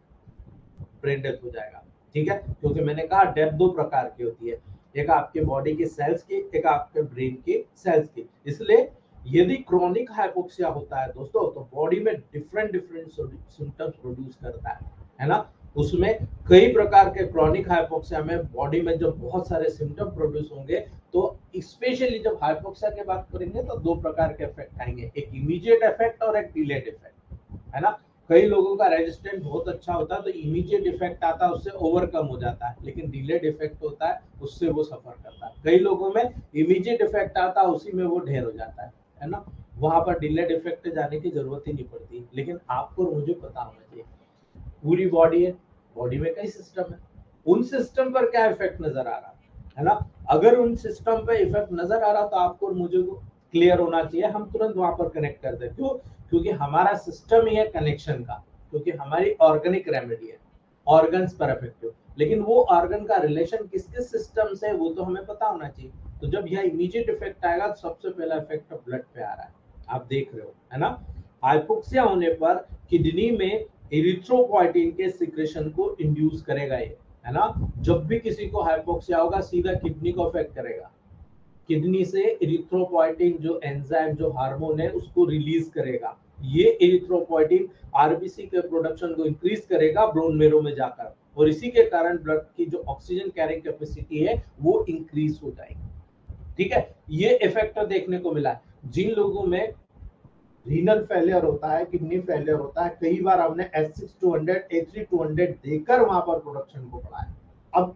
ब्रेन डेथ हो जाएगा, ठीक है। क्योंकि मैंने कहा डेथ दो प्रकार की होती है, एक आपके बॉडी के सेल्स की, एक आपके ब्रेन के सेल्स की। इसलिए यदि क्रोनिक हाइपोक्सिया होता है दोस्तों, तो बॉडी में डिफरेंट डिफरेंट सिम्टम्स प्रोड्यूस करता है, है ना। उसमें कई प्रकार के क्रोनिक हाइपोक्सिया में बॉडी में जब बहुत सारे सिम्टम प्रोड्यूस होंगे, तो स्पेशली जब हाइपोक्सिया की बात करेंगे तो दो प्रकार के इफेक्ट आएंगे, एक इमीडिएट इफेक्ट और एक डिलेड इफेक्ट, है ना। कई लोगों का रेजिस्टेंस बहुत अच्छा होता है तो इमीडिएट इफेक्ट आता है, उससे ओवरकम हो जाता है, लेकिन डिलेड इफेक्ट होता है उससे वो सफर करता है। कई लोगों में इमीडिएट इफेक्ट आता है, उसी में वो ढेर हो जाता है, है ना। वहां पर डिलेड इफेक्ट जाने की जरूरत ही नहीं पड़ती। लेकिन आपको और मुझे पता होना चाहिए, पूरी बॉडी है, बॉडी में कई सिस्टम है, उन सिस्टम पर क्या इफेक्ट नजर आ रहा है ना। अगर उन सिस्टम पे इफेक्ट नजर आ रहा तो आपको और मुझे को क्लियर होना चाहिए, हम तुरंत वहां पर कनेक्ट कर दें। क्यों? क्योंकि हमारा सिस्टम ही है कनेक्शन का, क्योंकि हमारी ऑर्गेनिक रेमेडी है, ऑर्गन्स पर इफेक्टिव। लेकिन वो ऑर्गन का रिलेशन किस किस सिस्टम से है वो तो हमें पता होना चाहिए। तो जब यह इमीडिएट इफेक्ट आएगा तो सबसे पहला इफेक्ट ब्लड पे आ रहा है, आप देख रहे हो, है ना। हाइपोक्सिया होने पर किडनी में एरिथ्रोपोइटिन के सिक्रेशन को इंड्यूस करेगा ये, है ना। जब भी किसी को हाइपोक्सिया होगा सीधा किडनी को अफेक्ट करेगा, किडनी से एरिथ्रोपोइटिन जो एंजाइम जो हार्मोन है उसको रिलीज करेगा। ये एरिथ्रोपोइटिन आरबीसी के प्रोडक्शन को इंक्रीज करेगा बोन मेरो में जाकर, और इसी के कारण ब्लड की जो ऑक्सीजन कैरिंग कैपेसिटी है वो इंक्रीज हो जाएगी, ठीक है। ये इफेक्ट देखने को मिला है जिन लोगों में रीनल फेलियर होता है, किडनी फेलियर होता है, कई बार हमने S six two hundred, A three two hundred देकर वहां पर प्रोडक्शन को बढ़ाया। अब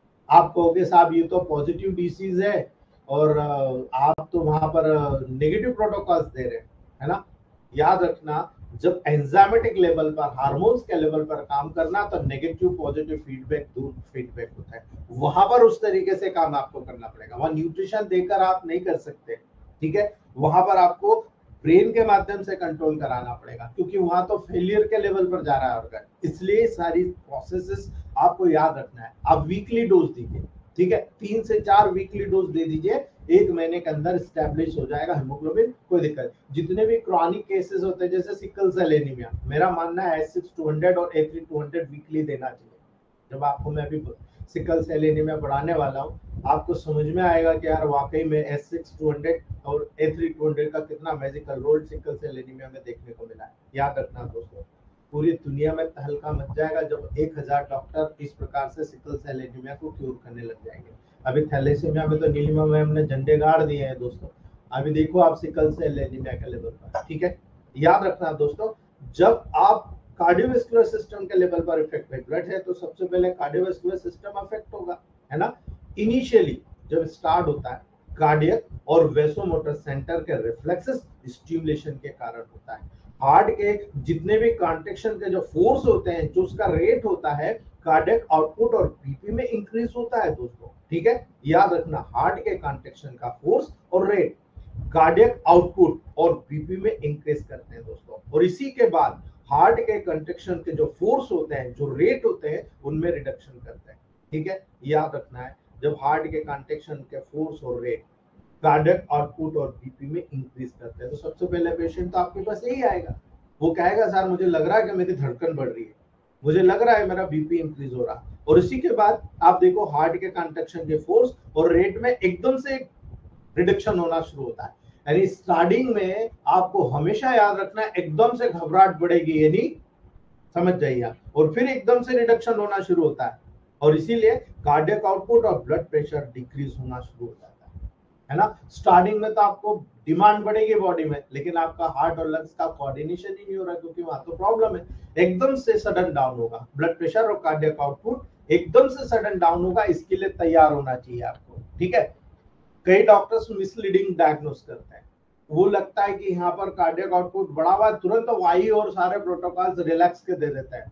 आप कहोगे साहब ये तो पॉजिटिव डिसीज है और आप तो वहां पर नेगेटिव प्रोटोकॉल्स दे रहे हैं, है ना। याद रखना जब एंजाइमेटिक लेवल पर, हार्मोन्स के लेवल पर काम करना तो नेगेटिव पॉजिटिव फीडबैक दूर फीडबैक होता है, वहां पर उस तरीके से काम आपको करना पड़ेगा। वहां न्यूट्रिशन देकर आप नहीं कर सकते, ठीक है। वहां पर आपको ब्रेन के माध्यम से कंट्रोल कराना पड़ेगा क्योंकि वहां तो फेलियर के लेवल पर जा रहा है ऑर्गन, इसलिए सारी प्रोसेसेस आपको याद रखना है। आप वीकली डोज दीजिए, ठीक है, तीन से चार वीकली डोज दे दीजिए, एक महीने के अंदर स्टैब्लिश हो जाएगा हेमोग्लोबिन, कोई दिक्कत। जितने भी क्रॉनिक केसेस होते हैं जैसे सिकल सेल एनीमिया, मेरा मानना है एस सिक्स टू हंड्रेड और A three two hundred weekly देना चाहिए। जब आपको मैं अभी सिकल सेल एनीमिया बढ़ाने वाला हूँ, आपको समझ में आएगा कि यार वाकई में एस सिक्स टू हंड्रेड और ए थ्री टू हंड्रेड का कितना magical role sickle cell anaemia में देखने को मिला है। याद रखना दोस्तों, पूरी दुनिया में तहलका मच जाएगा जब एक हजार डॉक्टर इस प्रकार से सिकल सेल एनीमिया को क्यूर करने लग जाएंगे। अभी थैलेसीमिया में तो नीलिमा मैम ने झंडे गाड़ दिए हैं दोस्तों, अभी देखो आप सिकल सेल एनीमिया के लेवल पर, ठीक है। याद रखना दोस्तों, जब आप कार्डियोवैस्कुलर सिस्टम के लेवल पर इफेक्ट है, ब्लड है तो सबसे पहले कार्डियोवैस्कुलर सिस्टम अफेक्ट होगा, है ना। इनिशियली जब स्टार्ट होता है कार्डियक और वेसोमोटर सेंटर के रिफ्लेक्सेस स्टिमुलेशन के कारण होता है। हार्ट के जितने भी कॉन्ट्रैक्शन के जो फोर्स होते हैं, जो उसका रेट होता है, कार्डियक आउटपुट और बीपी में इंक्रीज होता है दोस्तों, ठीक है। याद रखना हार्ट के कॉन्ट्रैक्शन का फोर्स और रेट कार्डियक आउटपुट और बीपी में इंक्रीज करते हैं दोस्तों, और इसी के बाद हार्ट के कंट्रैक्शन के जो फोर्स होते हैं, जो रेट होते हैं, उनमें रिडक्शन करते हैं, ठीक है। याद रखना है जब हार्ट के कंट्रैक्शन के फोर्स और रेट कार्डियक आउटपुट और बीपी में इंक्रीज करते हैं तो सबसे पहले पेशेंट तो आपके पास यही आएगा, वो कहेगा सर मुझे लग रहा है कि मेरी धड़कन बढ़ रही है, मुझे लग रहा है मेरा बीपी इंक्रीज हो रहा है। और इसी के बाद आप देखो हार्ट के कंट्रैक्शन के फोर्स और रेट में एकदम से रिडक्शन होना शुरू होता है। यानी स्टार्टिंग में आपको हमेशा याद रखना है एकदम से घबराहट बढ़ेगी, यानी समझ जाइए आप, और फिर एकदम से रिडक्शन होना शुरू होता है, और इसीलिए कार्डियक आउटपुट और ब्लड प्रेशर डिक्रीज होना शुरू हो जाता है, है ना। स्टार्टिंग में तो आपको डिमांड बढ़ेगी बॉडी में, लेकिन आपका हार्ट और लंग्स का कोऑर्डिनेशन ही नहीं हो रहा क्योंकि वहां तो प्रॉब्लम है। एकदम से सडन डाउन होगा ब्लड प्रेशर और कार्डियक आउटपुट, एकदम से सडन डाउन होगा, इसके लिए तैयार होना चाहिए आपको, ठीक है। कई डॉक्टर्स मिसलीडिंग डायग्नोस करते हैं, वो लगता है कि यहाँ पर कार्डियक आउटपुट बढ़ा हुआ है, तुरंत वाई और सारे प्रोटोकॉल्स रिलैक्स के दे देते हैं।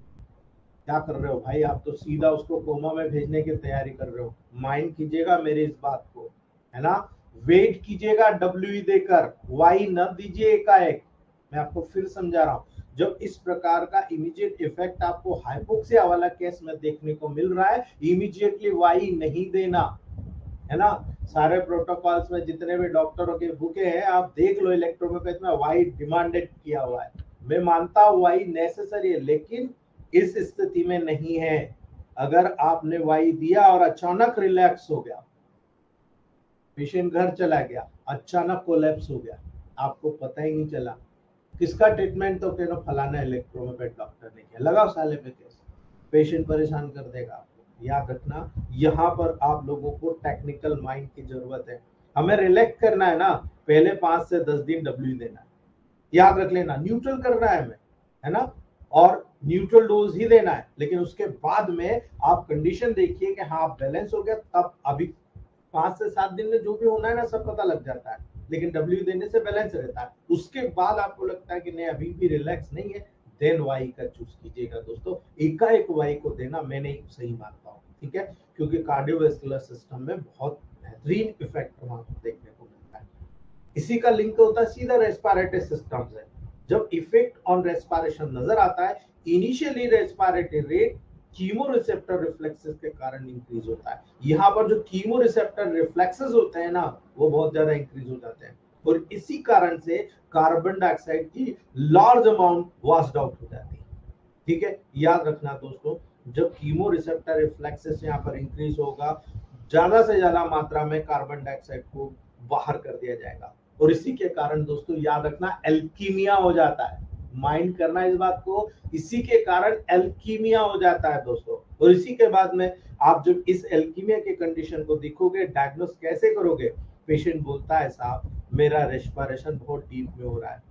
क्या कर रहे हो भाई, आप तो सीधा उसको कोमा में भेजने की तैयारी कर रहे हो। माइंड कीजिएगा मेरी इस बात को, है ना। वेट कीजिएगा डब्ल्यू देकर, वाई न दीजिए एकाएक। मैं आपको फिर समझा रहा हूँ, जब इस प्रकार का इमीडिएट इफेक्ट आपको हाइपोक्सिया वाला केस में देखने को मिल रहा है, इमीडिएटली वाई नहीं देना, है ना। सारे प्रोटोकॉल्स में जितने भी डॉक्टरों के बुके हैं आप देख लो, इलेक्ट्रोपैथ में वाई डिमांडेड किया हुआ है। मैं मानता हूँ वाई नेसेसरी है, लेकिन इस स्थिति में नहीं है। अगर आपने वाई दिया और अचानक रिलैक्स हो गया, पेशेंट घर चला गया, अचानक कोलैप्स हो गया, आपको पता ही नहीं चला, किसका ट्रीटमेंट तो कहना फलाना इलेक्ट्रोपैथ डॉक्टर ने किया, लगाओ साले पे केस, पेशेंट परेशान कर देगा आपको। याद रखना यहाँ पर आप लोगों को टेक्निकल माइंड की जरूरत है। हमें रिलैक्स करना है ना, पहले पांच से दस दिन डब्ल्यू देना है, याद रख लेना, न्यूट्रल करना है हमें, है ना, और न्यूट्रल डोज ही देना है। लेकिन उसके बाद में आप कंडीशन देखिए कि हाँ बैलेंस हो गया, तब अभी पांच से सात दिन में जो भी होना है ना सब पता लग जाता है, लेकिन डब्ल्यू देने से बैलेंस रहता है। उसके बाद आपको लगता है कि नहीं अभी भी रिलैक्स नहीं है, देन वाई का चूज कीजिएगा दोस्तों। एकाएक वाई को देना मैं नहीं सही मानता हूँ, ठीक है, क्योंकि कार्डियोवैस्कुलर सिस्टम में बहुत बेहतरीन इफेक्ट वहां देखने को मिलता है। इसी का लिंक होता है सीधा रेस्पिरेटरी सिस्टम से। जब इफेक्ट ऑन रेस्पिरेशन नजर आता है, initially respiratory rate chemoreceptor reflexes के कारण इंक्रीज होता है। यहाँ पर जो कीमो रिसेप्टर रिफ्लेक्सेस होते हैं ना, वो बहुत ज्यादा इंक्रीज हो जाते हैं और इसी कारण से कार्बन डाइऑक्साइड की लार्ज अमाउंट वॉश्ड आउट हो जाती है। ठीक है, याद रखना दोस्तों, जब कीमो रिसेप्टर रिफ्लेक्सेस यहाँ पर इंक्रीज होगा, ज्यादा से ज्यादा मात्रा में कार्बन डाइऑक्साइड को बाहर कर दिया जाएगा और इसी के कारण दोस्तों याद रखना एल्कीमिया हो जाता है। माइंड करना इस बात को, इसी के कारण एल्कीमिया हो जाता है दोस्तों। और इसी के बाद में आप जब इस एल्कीमिया के कंडीशन को देखोगे, डायग्नोस कैसे करोगे? पेशेंट बोलता है साहब मेरा रेस्पिरेशन बहुत डीप में हो रहा है,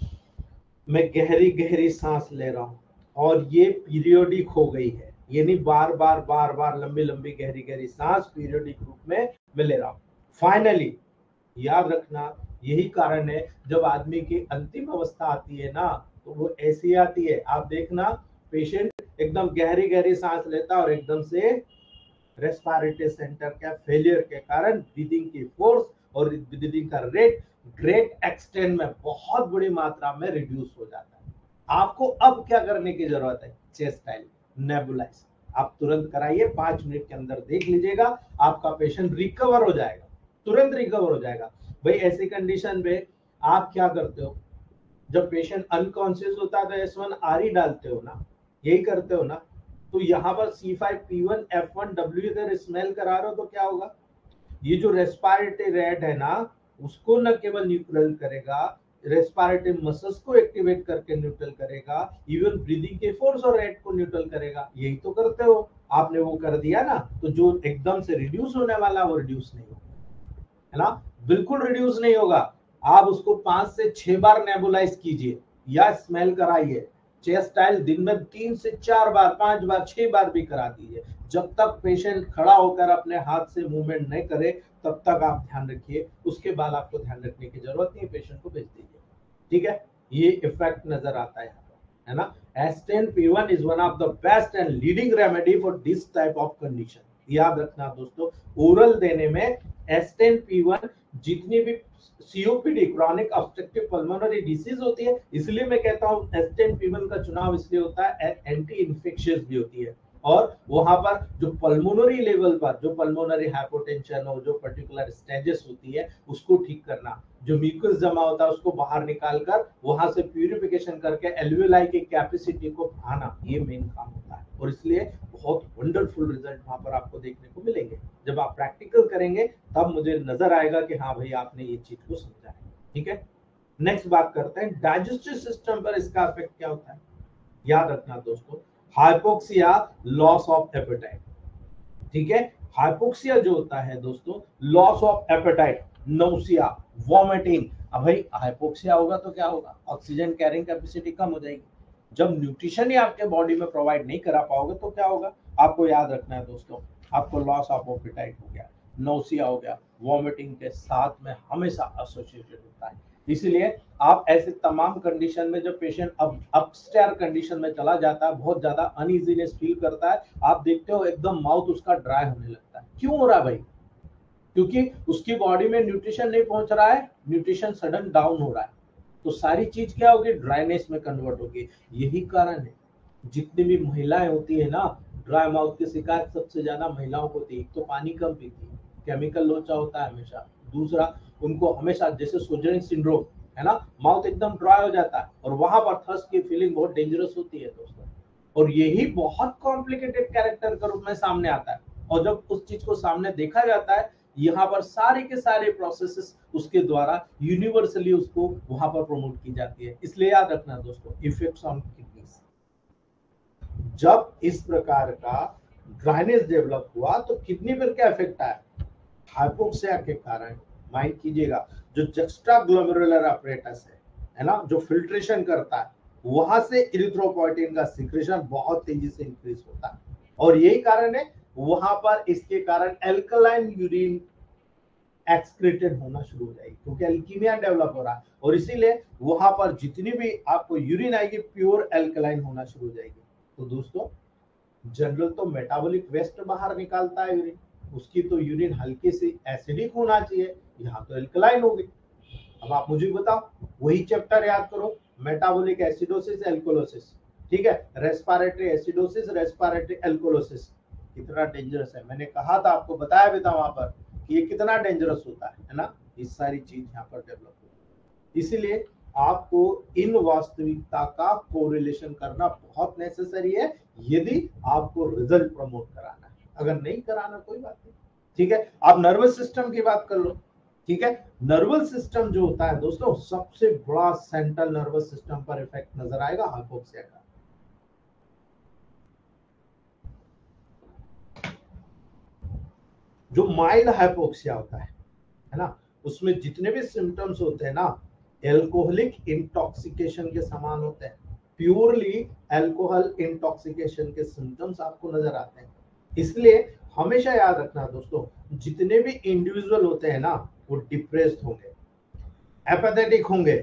मैं गहरी गहरी सांस ले रहा हूँ और ये पीरियोडिक हो गई है, यानी बार बार बार बार लंबी लंबी गहरी गहरी सांस पीरियोडिक रूप में मैं ले रहा हूँ। फाइनली याद रखना, यही कारण है जब आदमी की अंतिम अवस्था आती है ना, तो वो ऐसी आती है। आप देखना, पेशेंट एकदम गहरी गहरी सांस लेता है और एकदम से रेस्पिरेटरी सेंटर का फेलियर के कारण ब्रीदिंग की फोर्स और ब्रीदिंग का रेट ग्रेट एक्सटेंट में बहुत बड़ी मात्रा में रिड्यूस हो जाता है। आपको अब क्या करने की जरूरत है? चेस्ट टाइल नेबुलाइज आप तुरंत कराइए, पांच मिनट के अंदर देख लीजिएगा आपका पेशेंट रिकवर हो जाएगा, तुरंत रिकवर हो जाएगा। भाई ऐसी कंडीशन में आप क्या करते हो? जब पेशेंट अनकॉन्शियस होता है तो एस वन आर ई डालते हो ना, यही करते हो ना। तो यहाँ पर C five P one F one W अगर स्मेल करा रहे हो तो क्या होगा? ये जो रेस्पिरेटरी रेट है ना, उसको न केवल न्यूट्रल करेगा, रेस्पिरेटरी मसल्स को एक्टिवेट करके न्यूट्रल करेगा, इवन ब्रीदिंग के फोर्स और रेट को न्यूट्रल करेगा। यही तो करते हो, आपने वो कर दिया ना, तो जो एकदम से रिड्यूस होने वाला वो रिड्यूस नहीं होगा, है ना, बिल्कुल रिड्यूस नहीं होगा। आप उसको पांच से छह बार नेबुलाइज कीजिए या स्मेल कराइए। चेस्ट टाइल दिन में तीन से चार बार, पांच बार, छह बार भी करा दीजिए। जब तक पेशेंट खड़ा होकर अपने हाथ से मूवमेंट नहीं करे तब तक आप ध्यान रखिए, उसके बाद आपको ध्यान रखने की जरूरत नहीं, पेशेंट को भेज दीजिए। ठीक है, ये इफेक्ट नजर आता है, है ना। S ten P one is one of the best and leading remedy for this type of condition. याद रखना दोस्तों, ओरल देने में एस टेन पी वन जितनी भी COPD chronic obstructive pulmonary disease होती है, इसलिए मैं कहता हूं एस टेन पी वन का चुनाव इसलिए होता है, एंटी इन्फेक्शियस भी होती है और वहां पर जो पल्मोनरी लेवल पर जो पल्मोनरी हाइपोटेंशन और जो पर्टिकुलर स्टेजेस होती है उसको ठीक करना, जो म्यूकस जमा होता है उसको बाहर निकालकर वहां से प्यूरिफिकेशन करके एल्वियोलाई की कैपेसिटी को बढ़ाना, ये मेन काम होता है। और इसलिए बहुत वंडरफुल रिजल्ट वहां पर आपको देखने को मिलेंगे। जब आप प्रैक्टिकल करेंगे तब मुझे नजर आएगा कि हाँ भाई आपने ये चीज को समझा है। ठीक है, नेक्स्ट बात करते हैं डाइजेस्टिव सिस्टम पर इसका इफेक्ट क्या होता है। याद रखना दोस्तों, हाइपोक्सिया, लॉस ऑफ एपेटाइट। ठीक है, हाइपोक्सिया जो होता है दोस्तों, loss of appetite, nausea, vomiting. अब भाई हाइपोक्सिया होगा तो क्या होगा? ऑक्सीजन कैरिंग कैपेसिटी कम हो जाएगी। जब न्यूट्रिशन ही आपके बॉडी में प्रोवाइड नहीं करा पाओगे तो क्या होगा? आपको याद रखना है दोस्तों, आपको लॉस ऑफ एपेटाइट हो गया, नौसिया हो गया, वॉमिटिंग के साथ में हमेशा एसोसिएटेड होता है। इसलिए आप ऐसे तमाम कंडीशन में जब पेशेंट अब अपस्टेयर कंडीशन में चला जाता है, बहुत ज्यादा अनइजीनेस फील करता है, आप देखते हो एकदम माउथ उसका ड्राई होने लगता है। क्यों हो रहा है भाई? क्योंकि उसकी बॉडी में न्यूट्रिशन नहीं पहुंच रहा है, न्यूट्रिशन सडन डाउन हो रहा है, तो सारी चीज क्या होगी? ड्राइनेस में कन्वर्ट होगी। यही कारण है जितनी भी महिलाएं होती है ना, ड्राई माउथ की शिकायत सबसे ज्यादा महिलाओं को होती है। तो पानी कम पीती है, केमिकल लोचा होता है हमेशा, दूसरा उनको हमेशा जैसे सोजनिंग सिंड्रोम है ना, माउथ एकदम ड्राई हो जाता है और वहां पर थर्स्ट की फीलिंग बहुत डेंजरस होती है दोस्तों। और यही बहुत कॉम्प्लिकेटेड कैरेक्टर के रूप में सामने आता है और जब उस चीज को सामने देखा जाता है, यहाँ पर सारे के सारे प्रोसेसेस उसके द्वारा यूनिवर्सली उसको वहां पर प्रमोट की जाती है। इसलिए याद रखना दोस्तों, इफेक्ट्स ऑन किडनीज, जब इस प्रकार का ड्राइनेस डेवलप हुआ तो किडनी पर क्या इफेक्ट आया? हाइपोक्सिया के कारण, माइंड कीजिएगा, जो जक्स्ट्रा ग्लोमेरुलर अपरेटस है है ना, जो फिल्ट्रेशन करता है, वहां से इरिथ्रोपोइटिन का सिक्रेशन बहुत तेजी से इंक्रीज होता है और यही कारण है वहां पर इसके कारण एल्कलाइन यूरिन एक्सक्रीटेड होना शुरू हो जाएगी, क्योंकि एल्कीमिया डेवलप हो रहा है और इसीलिए वहां पर जितनी भी आपको यूरिन आएगी प्योर एल्कलाइन होना शुरू हो जाएगी। तो दोस्तों जनरल तो मेटाबॉलिक वेस्ट बाहर निकालता है यूरिन, उसकी तो यूरिन हल्की सी एसिडिक होना चाहिए, यहाँ तो एल्कलाइन होगी। अब आप मुझे बताओ, वही चैप्टर याद करो, मेटाबॉलिक एसिडोसिस एल्कोलोसिस, ठीक है। रेस्पिरेटरी एसिडोसिस, रेस्पिरेटरी एल्कोलोसिस कितना डेंजरस है, मैंने कहा था आपको, बताया भी था वहां पर कि ये कितना डेंजरस होता है, है ना। ये सारी चीज यहाँ पर डेवलप होती है, इसीलिए आपको इन वास्तविकता का कोरिलेशन करना बहुत नेसेसरी है यदि आपको रिजल्ट प्रमोट कराना है। अगर नहीं कराना कोई बात नहीं, ठीक है। आप नर्वस सिस्टम की बात कर लो, ठीक है। नर्वस सिस्टम जो होता है दोस्तों, सबसे बड़ा सेंट्रल नर्वस सिस्टम पर इफेक्ट नजर आएगा हाइपोक्सिया का। जो माइल्ड हाइपोक्सिया होता है है ना, उसमें जितने भी सिम्टम्स होते हैं ना, एल्कोहलिक इंटॉक्सिकेशन के समान होते हैं, प्योरली अल्कोहल इंटॉक्सिकेशन के सिम्टम्स आपको नजर आते हैं। इसलिए हमेशा याद रखना दोस्तों, जितने भी इंडिविजुअल होते हैं ना, वो डिप्रेस्ड होंगे, एपैथेटिक होंगे,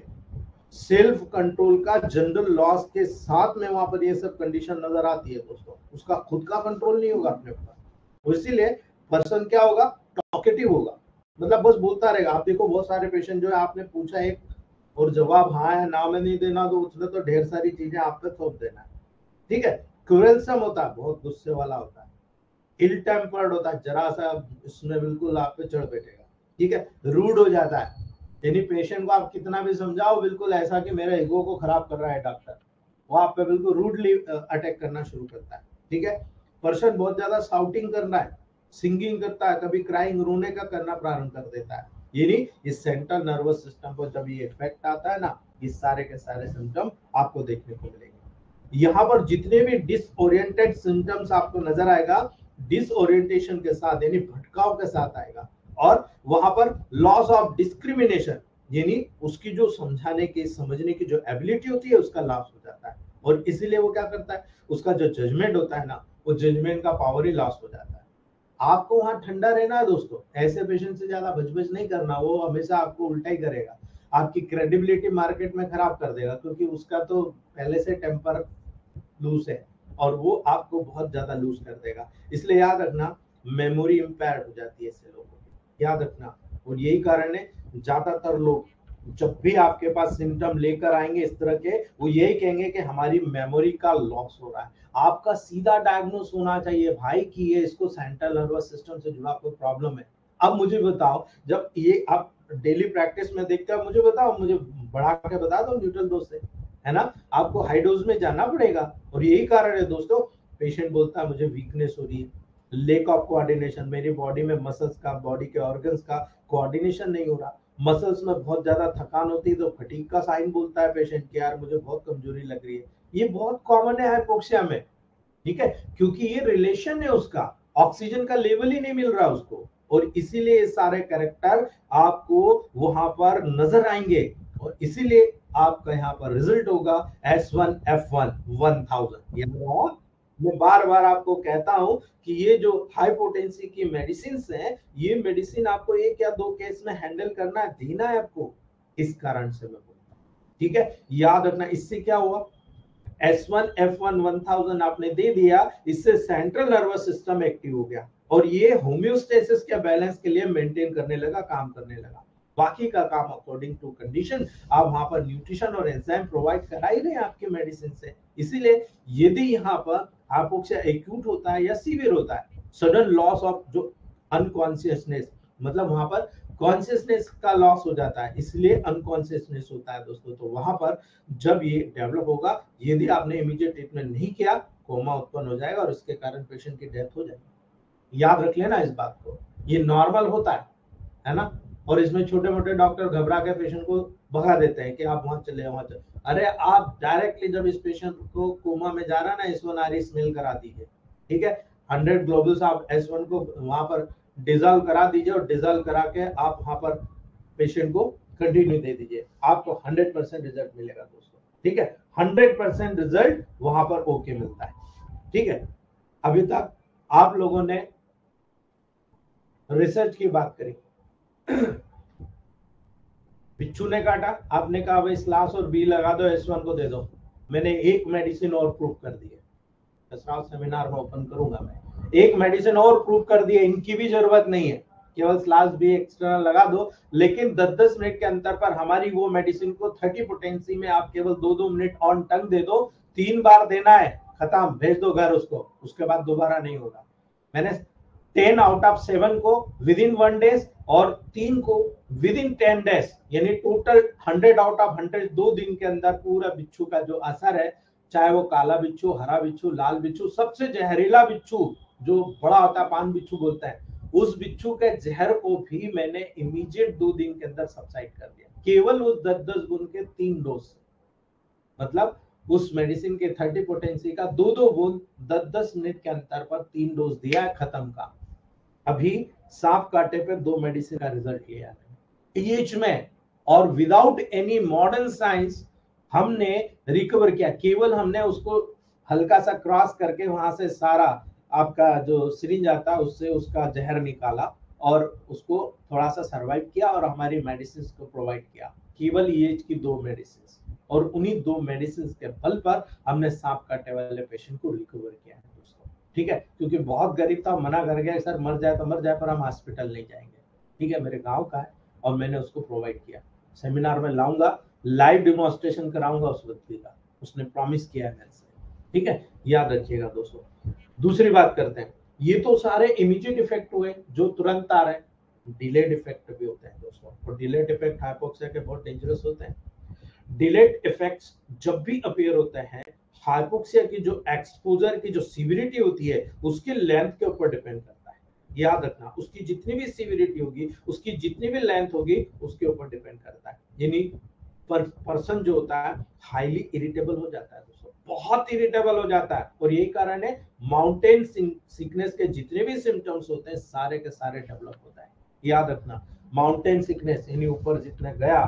सेल्फ कंट्रोल का जनरल लॉस के साथ में वहां पर ये सब कंडीशन नजर आती है दोस्तों। उसका खुद का कंट्रोल नहीं होगा अपने ऊपर, इसीलिए पर्सन क्या होगा, टॉकेटिव होगा, मतलब बस बोलता रहेगा। आप देखो बहुत सारे पेशेंट जो है, आपने पूछा एक और जवाब हाँ है ना में नहीं देना, तो उसने तो ढेर सारी चीजें आप पे थोप देना है, ठीक है। क्रूरलसम होता है, बहुत गुस्से वाला होता है, इल टेम्पर्ड होता है, जरा सा इसमें बिल्कुल आप पे चढ़ बैठेगा, ठीक है। रूड हो जाता है, यानी पेशेंट को आप कितना भी समझाओ, बिल्कुल ऐसा कि मेरे ईगो को खराब कर रहा है डॉक्टर, वो आप पे बिल्कुल रूडली अटैक करना शुरू करता है, ठीक है। पर्सन बहुत ज्यादा शाउटिंग करना है, सिंगिंग करता है, कभी क्राइंग, रोने का करना प्रारंभ कर देता है। यानी इस सेंट्रल नर्वस सिस्टम पर जब ये इफेक्ट आता है ना, ये सारे के सारे सिम्टम आपको देखने को मिलेंगे। यहाँ पर जितने भी डिसओरिएंटेड सिम्टम्स आपको नजर आएगा, डिसओरिएंटेशन के साथ यानी भटकाव के साथ आएगा, और वहां पर लॉस ऑफ डिस्क्रिमिनेशन यानी उसकी जो समझाने की, समझने की जो एबिलिटी होती है, उसका लॉस हो जाता है। और इसीलिए वो क्या करता है, उसका जो जजमेंट होता है ना, वो जजमेंट का पावर ही लॉस हो जाता है। आपको वहां ठंडा रहना है दोस्तों, ऐसे पेशेंट से ज्यादा बजबज नहीं करना, वो हमेशा आपको उल्टा ही करेगा, आपकी क्रेडिबिलिटी मार्केट में खराब कर देगा, क्योंकि उसका तो पहले से टेम्पर लूज है और वो आपको बहुत ज्यादा लूज कर देगा। इसलिए याद रखना, मेमोरी इंपेयर्ड हो जाती है ऐसे लोगों की, याद रखना। और यही कारण है ज्यादातर लोग जब भी आपके पास सिम्टम लेकर आएंगे इस तरह के, वो यही कहेंगे कि हमारी मेमोरी का लॉस हो रहा है। आपका सीधा डायग्नोस होना चाहिए भाई कि ये इसको सेंट्रल नर्वस सिस्टम से जुड़ा कोई प्रॉब्लम है। अब मुझे बताओ, जब ये आप डेली प्रैक्टिस में देखते हो, मुझे बताओ, मुझे बढ़ा के बता दो न्यूट्रल डोज से, है ना। आपको हाई डोज में जाना पड़ेगा। और यही कारण है दोस्तों, पेशेंट बोलता है मुझे वीकनेस हो रही है, लेक ऑफ कोऑर्डिनेशन, मेरी बॉडी में मसल्स का, बॉडी के ऑर्गन्स का कोऑर्डिनेशन नहीं हो रहा, मसल्स में बहुत ज्यादा थकान होती है, तो फटीग का साइन बोलता है पेशेंट कि यार मुझे बहुत कमजोरी लग रही है। ये बहुत कॉमन है हाइपोक्सिया में, ठीक है, क्योंकि ये रिलेशन है उसका, ऑक्सीजन का लेवल ही नहीं मिल रहा उसको, और इसीलिए ये सारे कैरेक्टर आपको वहां पर नजर आएंगे, और इसीलिए आपका यहाँ पर रिजल्ट होगा S one F one one thousand. मैं बार बार आपको कहता हूं कि ये जो हाइपोटेंसी की मेडिसिन है, ये मेडिसिन आपको एक या दो केस में हैंडल करना है, देना है आपको, इस कारण से मैं बोलता हूं, ठीक है। याद रखना, इससे क्या हुआ, S one F one one thousand आपने दे दिया, इससे सेंट्रल नर्वस सिस्टम एक्टिव हो गया, और ये होम्योस्टेसिस के बैलेंस के लिए मेंटेन करने लगा, काम करने लगा। बाकी का काम अकॉर्डिंग टू कंडीशन आप वहां पर न्यूट्रिशन और एंजाइम प्रोवाइड करा ही रहे आपके मेडिसिन से। इसीलिए यदि यहाँ पर हाइपोक्सिया एक्यूट होता है या सीवियर होता है, सडन लॉस ऑफ जो अनकॉन्शियसनेस, मतलब वहां पर कॉन्शियसनेस का लॉस हो जाता है, इसलिए अनकॉन्शियसनेस होता है दोस्तों। तो वहां पर जब ये डेवलप होगा, यदि आपने इमीडिएट ट्रीटमेंट नहीं किया, कोमा उत्पन्न हो जाएगा और इसके कारण पेशेंट की डेथ हो जाएगी। याद रख लेना इस बात को, ये नॉर्मल होता है, है ना। और इसमें छोटे मोटे डॉक्टर घबरा के पेशेंट को भगा देते हैं कि आप वहां चले वहां चले। अरे आप डायरेक्टली जब इस पेशेंट को कोमा में जा रहा है ना, एस वन आर स्मेल करा दीजिए, ठीक है। हंड्रेड ग्लोबुल्स आप एस वन को वहां पर डिजॉल्व करा दीजिए, और डिजॉल्व करा के आप वहां पर पेशेंट को कंटिन्यू दे दीजिए, आपको हंड्रेड परसेंट रिजल्ट मिलेगा दोस्तों, ठीक है। हंड्रेड परसेंट रिजल्ट वहां पर ओके मिलता है, ठीक है। अभी तक आप लोगों ने रिसर्च की बात करी, बिच्छू ने काटा, आपने कहा भाई स्लास और बी लगा दो, एस वन को दे दो, मैंने एक मेडिसिन और प्रूव कर दी है, सेमिनार में ओपन करूंगा मैं, एक मेडिसिन और प्रूव कर दी है, इनकी भी जरूरत नहीं है, केवल स्लास भी एक्सटर्नल लगा दो, लेकिन दस दस मिनट के अंतर पर हमारी वो मेडिसिन को थर्टी पोटेंसी में आप केवल दो दो मिनट ऑन टंग दे दो, तीन बार देना है, खत्म, भेज दो घर उसको, उसके बाद दोबारा नहीं होगा। मैंने टेन आउट ऑफ सेवन को विद इन वन डेज और तीन को विद इन टेन डेज, यानी total hundred out of hundred, दो दिन के अंदर पूरा बिच्छू का जो असर है, चाहे वो काला बिच्छू, हरा बिच्छू, लाल बिच्छू, सबसे जहरीला बिच्छू जो बड़ा होता है, पान बिच्छू बोलते हैं, उस बिच्छू के जहर को भी मैंने इमीडिएट दो दिन के अंदर सबसाइड कर दिया, केवल उस दस दस गुण के तीन डोज। मतलब उस मेडिसिन के थर्टी पोटेंसी का दो दो बूंद दस दस मिनट के अंतर पर तीन डोज दिया है, खत्म का। अभी सांप काटे पे दो मेडिसिन का रिजल्ट लिया है ईच में, और विदाउट एनी मॉडर्न साइंस हमने रिकवर किया, केवल हमने उसको हल्का सा क्रॉस करके वहां से सारा आपका जो सिरिंज आता है उससे उसका जहर निकाला और उसको थोड़ा सा सर्वाइव किया और हमारी मेडिसिन को प्रोवाइड किया, केवल ये की दो मेडिसिन, और उन्हीं दो मेडिसिन के बल पर हमने सांप काटे वाले पेशेंट को रिकवर किया है दोस्तों। ठीक है, क्योंकि बहुत गरीब था, मना कर गया सर मर जाए तो मर जाए पर हम हॉस्पिटल नहीं जाएंगे। ठीक है, मेरे गांव का है और मैंने उसको प्रोवाइड किया, सेमिनार में लाऊंगा, लाइव डिमॉन्स्ट्रेशन कराऊंगा उस व्यक्ति का, उसने प्रॉमिस किया है मेरे से। ठीक है, याद रखिएगा दोस्तों। दूसरी बात करते हैं, ये तो सारे इमीडिएट इफेक्ट हुए जो तुरंत आ रहे हैं, डिलेड इफेक्ट भी होते हैं दोस्तों, और डिलेड इफेक्ट हाइपोक्सिया के बहुत डेंजरस होते हैं। डिलेड इफेक्ट्स जब भी अपीयर होते हैं, हाइपोक्सिया की जो एक्सपोजर की जो सीवियरिटी होती है उसकी लेंथ के ऊपर डिपेंड करता है। याद रखना, उसकी जितनी भी सीवियरिटी होगी, उसकी जितनी भी लेंथ होगी, उसके ऊपर डिपेंड करता है। यानी पर, पर्सन जो होता है हाईली इरिटेबल हो जाता है दोस्तों, बहुत इरिटेबल हो जाता है, और यही कारण है माउंटेन सिकनेस के जितने भी सिम्टम्स होते हैं सारे के सारे डेवलप होता है। याद रखना, माउंटेन सिकनेस यानी ऊपर जितने गया,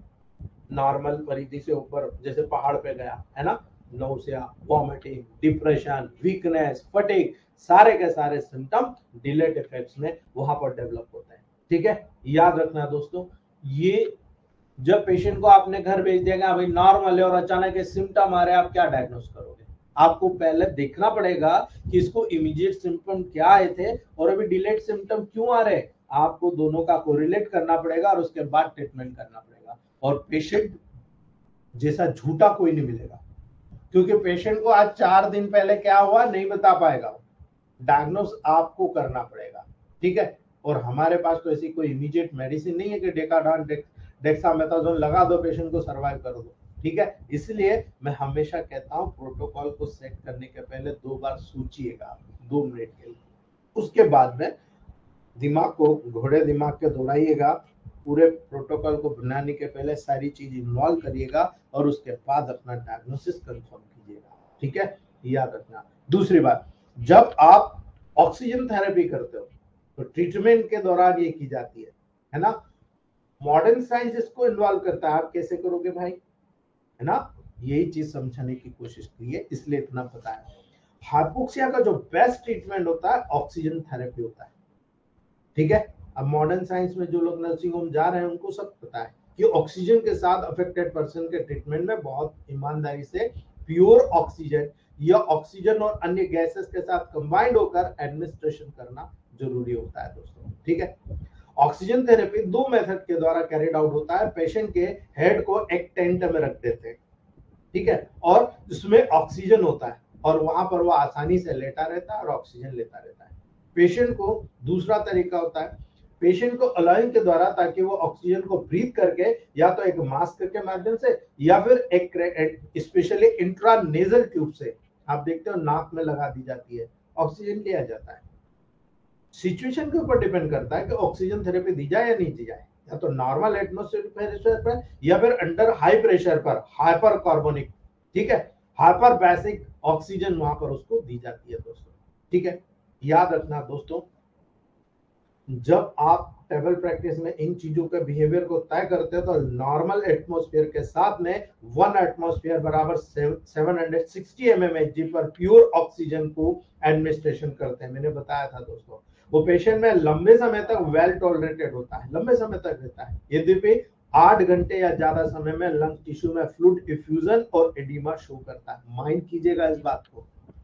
नॉर्मल परिधि से ऊपर जैसे पहाड़ पे गया है ना, nausea, vomiting, depression, weakness, fatigue, सारे के सारे सिम्टम डिलेड इफेक्ट्स में वहां पर डेवलप होते हैं। ठीक है, याद रखना दोस्तों, ये जब पेशेंट को आपने घर भेज दिया भाई नॉर्मल है और अचानक सिम्टम आ रहे हैं, आप क्या डायग्नोस करोगे? आपको पहले देखना पड़ेगा कि इसको इमीडिएट सिम्टम क्या आए थे और अभी डिलेड सिम्टम क्यों आ रहे, आपको दोनों का कोरिलेट करना पड़ेगा और उसके बाद ट्रीटमेंट करना पड़ेगा। और पेशेंट जैसा झूठा कोई नहीं मिलेगा, क्योंकि पेशेंट को आज चार दिन पहले क्या हुआ नहीं बता पाएगा, डायग्नोस आपको करना पड़ेगा। ठीक है, और हमारे पास तो ऐसी कोई इमीडिएट मेडिसिन नहीं है कि डेकाडान डेक्सामेथासोन लगा दो पेशेंट को सर्वाइव कर दो। ठीक है, इसलिए मैं हमेशा कहता हूं प्रोटोकॉल को सेट करने के पहले दो बार सोचिएगा, दो मिनट के लिए, उसके बाद में दिमाग को घोड़े दिमाग के दौड़ाइएगा, पूरे प्रोटोकॉल को बनाने के पहले सारी चीज इन्वॉल्व करिएगा और उसके बाद अपना डायग्नोसिस कंफर्म कीजिएगा। ठीक है, याद रखना। दूसरी बात, जब आप ऑक्सीजन थेरेपी करते हो तो ट्रीटमेंट के दौरान ये की जाती है है ना, मॉडर्न साइंस इसको इन्वॉल्व करता है, आप कैसे करोगे भाई, है ना, यही चीज समझने की कोशिश की है, इसलिए इतना पता है। हाइपोक्सिया का जो बेस्ट ट्रीटमेंट होता है ऑक्सीजन थेरेपी होता है। ठीक है, अब मॉडर्न साइंस में जो लोग नर्सिंग होम जा रहे हैं उनको सब पता है कि ऑक्सीजन के साथ अफेक्टेड पर्सन के ट्रीटमेंट में बहुत ईमानदारी से प्योर ऑक्सीजन या ऑक्सीजन और अन्य गैसेस के साथ कंबाइंड होकर एडमिनिस्ट्रेशन करना जरूरी होता है दोस्तों। ठीक है, ऑक्सीजन थेरेपी दो मेथड के द्वारा कैरिड आउट होता है। पेशेंट के हेड को एक टेंट में रख देते हैं, ठीक है, और इसमें ऑक्सीजन होता है और वहां पर वो आसानी से लेटा रहता है और ऑक्सीजन लेता रहता है। पेशेंट को दूसरा तरीका होता है, पेशेंट को अलाउइंग के द्वारा, ताकि वो ऑक्सीजन को ब्रीथ करके या तो एक मास्क के माध्यम से या फिर एक स्पेशली इंट्रानेजल ट्यूब से, आप देखते हो नाक में लगा दी जाती है, ऑक्सीजन लिया जाता है। सिचुएशन के ऊपर डिपेंड करता है कि ऑक्सीजन थेरेपी दी जाए या नहीं दी जाए, या तो नॉर्मल एटमॉस्फेरिक प्रेशर पर या फिर अंडर हाई प्रेशर पर हाइपर कार्बोनिक, ठीक है, हाइपर बेसिक ऑक्सीजन वहां पर उसको दी जाती है दोस्तों। ठीक है, याद रखना दोस्तों, जब आप टेबल प्रैक्टिस में इन चीजों के बिहेवियर को तय करते हैं तो नॉर्मल एटमॉस्फेयर के साथ में वन एटमॉस्फेयर बराबर सेवन हंड्रेड सिक्सटी एमएमएचजी पर प्योर ऑक्सीजन को एडमिनिस्ट्रेशन करते हैं। मैंने बताया था दोस्तों, वो पेशेंट में लंबे समय तक वेल टॉलरेटेड होता है, लंबे समय तक रहता है, यद्यपि आठ घंटे या ज्यादा समय में लंग टिश्यू में फ्लूइड इफ्यूजन और एडिमा शो करता है। माइंड कीजिएगा इस बात को।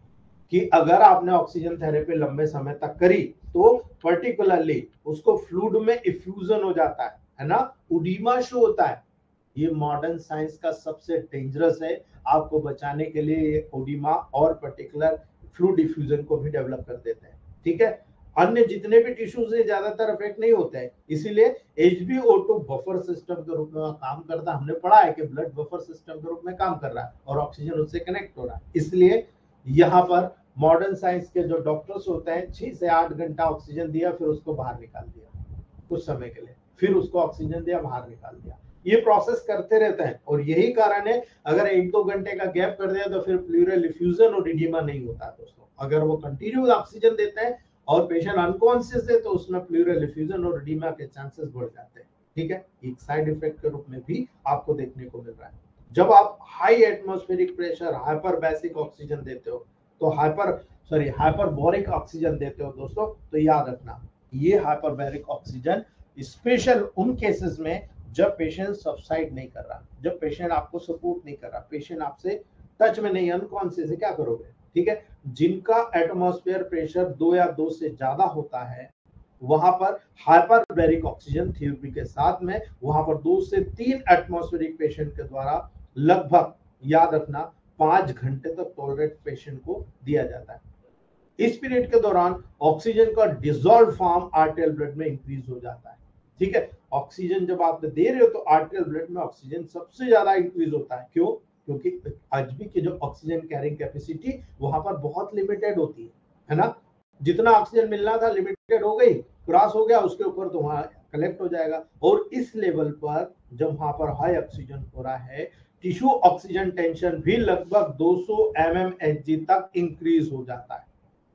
कि अगर आपने ऑक्सीजन थेरेपी लंबे समय तक करी तो पर्टिकुलरली उसको फ्लूइड में इफ्यूजन हो जाता है है ना, उडीमा शो होता है। ये मॉडर्न साइंस का सबसे डेंजरस है, आपको बचाने के लिए ये ओडिमा और पर्टिकुलर फ्लूइड डिफ्यूजन को भी डेवलप कर देते हैं। ठीक है, अन्य जितने भी टिश्यूज है ज्यादातर अफेक्ट नहीं होते हैं, इसीलिए H B O two buffer system के रूप में काम करता है। हमने पढ़ा है कि ब्लड बफर सिस्टम के रूप में काम कर रहा है और ऑक्सीजन उससे कनेक्ट हो रहा है। इसलिए यहाँ पर मॉडर्न साइंस के जो डॉक्टर्स होते हैं छह से आठ घंटा ऑक्सीजन दिया, फिर उसको बाहर निकाल दिया कुछ समय के लिए, फिर उसको ऑक्सीजन दिया, बाहर निकाल दिया, ये प्रोसेस करते रहते हैं। और यही कारण है, अगर एक दो घंटे का गैप कर दिया तो फिर प्लूरल इफ्यूजन और इडिमा नहीं होता दोस्तों। अगर वो कंटिन्यू ऑक्सीजन देते हैं और पेशेंट अनकॉन्शियस है तो उसमें प्लूरल इफ्यूजन और इडिमा के चांसेस बढ़ जाते हैं। ठीक है, एक साइड इफेक्ट के रूप में भी आपको देखने को मिल रहा है। जब आप high atmospheric pressure hyperbaric oxygen देते हो तो हाइपर सॉरी हाइपरबोरिक ऑक्सीजन देते हो दोस्तों, तो याद रखना ये हाइपरबैरिक ऑक्सीजन स्पेशल उन केसेस में जब पेशेंट सबसाइड नहीं कर रहा, जब पेशेंट आपको सपोर्ट नहीं कर रहा, पेशेंट आपसे टच में नहीं, अनकॉन्शियस है, क्या करोगे? ठीक है, जिनका एटमॉस्फेयर प्रेशर दो या दो से ज्यादा होता है वहां पर हाइपरबैरिक ऑक्सीजन थेरेपी के साथ में वहां पर दो से तीन एटमॉस्फेरिक पेशेंट के द्वारा लगभग याद रखना पांच घंटे तक टॉलरेट पेशेंट को दिया जाता है। इस पीरियड के दौरान ऑक्सीजन का डिसॉल्व फॉर्म आर्टेरियल ब्लड में इंक्रीज हो जाता है। ठीक है, ऑक्सीजन जब आप दे रहे हो तो आर्टेरियल ब्लड में ऑक्सीजन सबसे ज्यादा इंक्रीज होता है। क्यों? क्योंकि आजबी की जो ऑक्सीजन कैरिंग कैपेसिटी वहां पर बहुत लिमिटेड होती है, है ना। जितना ऑक्सीजन मिलना था लिमिटेड हो गई, क्रॉस हो गया, उसके ऊपर तो वहां कलेक्ट हो जाएगा। और इस लेवल पर जब वहां पर हाई ऑक्सीजन हो रहा है, टिश्यू ऑक्सीजन टेंशन भी लगभग दो सौ एम एम एच जी तक इंक्रीज हो जाता है।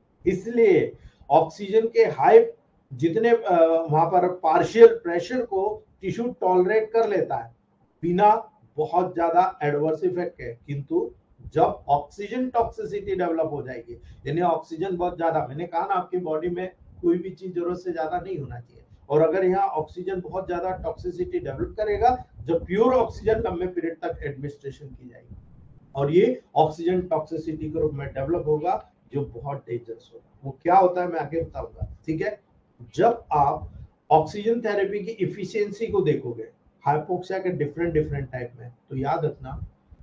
इसलिए ऑक्सीजन के हाई जितने वहां पर पार्शियल प्रेशर को टिश्यू टॉलरेट कर लेता है बिना बहुत ज्यादा एडवर्स इफेक्ट के, किंतु जब ऑक्सीजन टॉक्सिसिटी डेवलप हो जाएगी, यानी ऑक्सीजन बहुत ज्यादा, मैंने कहा ना आपकी बॉडी में कोई भी चीज जरूरत से ज्यादा नहीं होना चाहिए, और अगर यहाँ ऑक्सीजन बहुत ज्यादा टॉक्सिसिटी डेवलप करेगा, जब प्योर ऑक्सीजन लंबे पीरियड तक एडमिनिस्ट्रेशन की जाएगी और ये ऑक्सीजन टॉक्सिसिटी के रूप में डेवलप होगा जो बहुत डेंजरस होगा। वो क्या होता है मैं आगे बताऊंगा। ठीक है, जब आप ऑक्सीजन थेरेपी की इफिशियंसी को देखोगे हाइपोक्सिया के डिफरेंट डिफरेंट टाइप में, तो याद रखना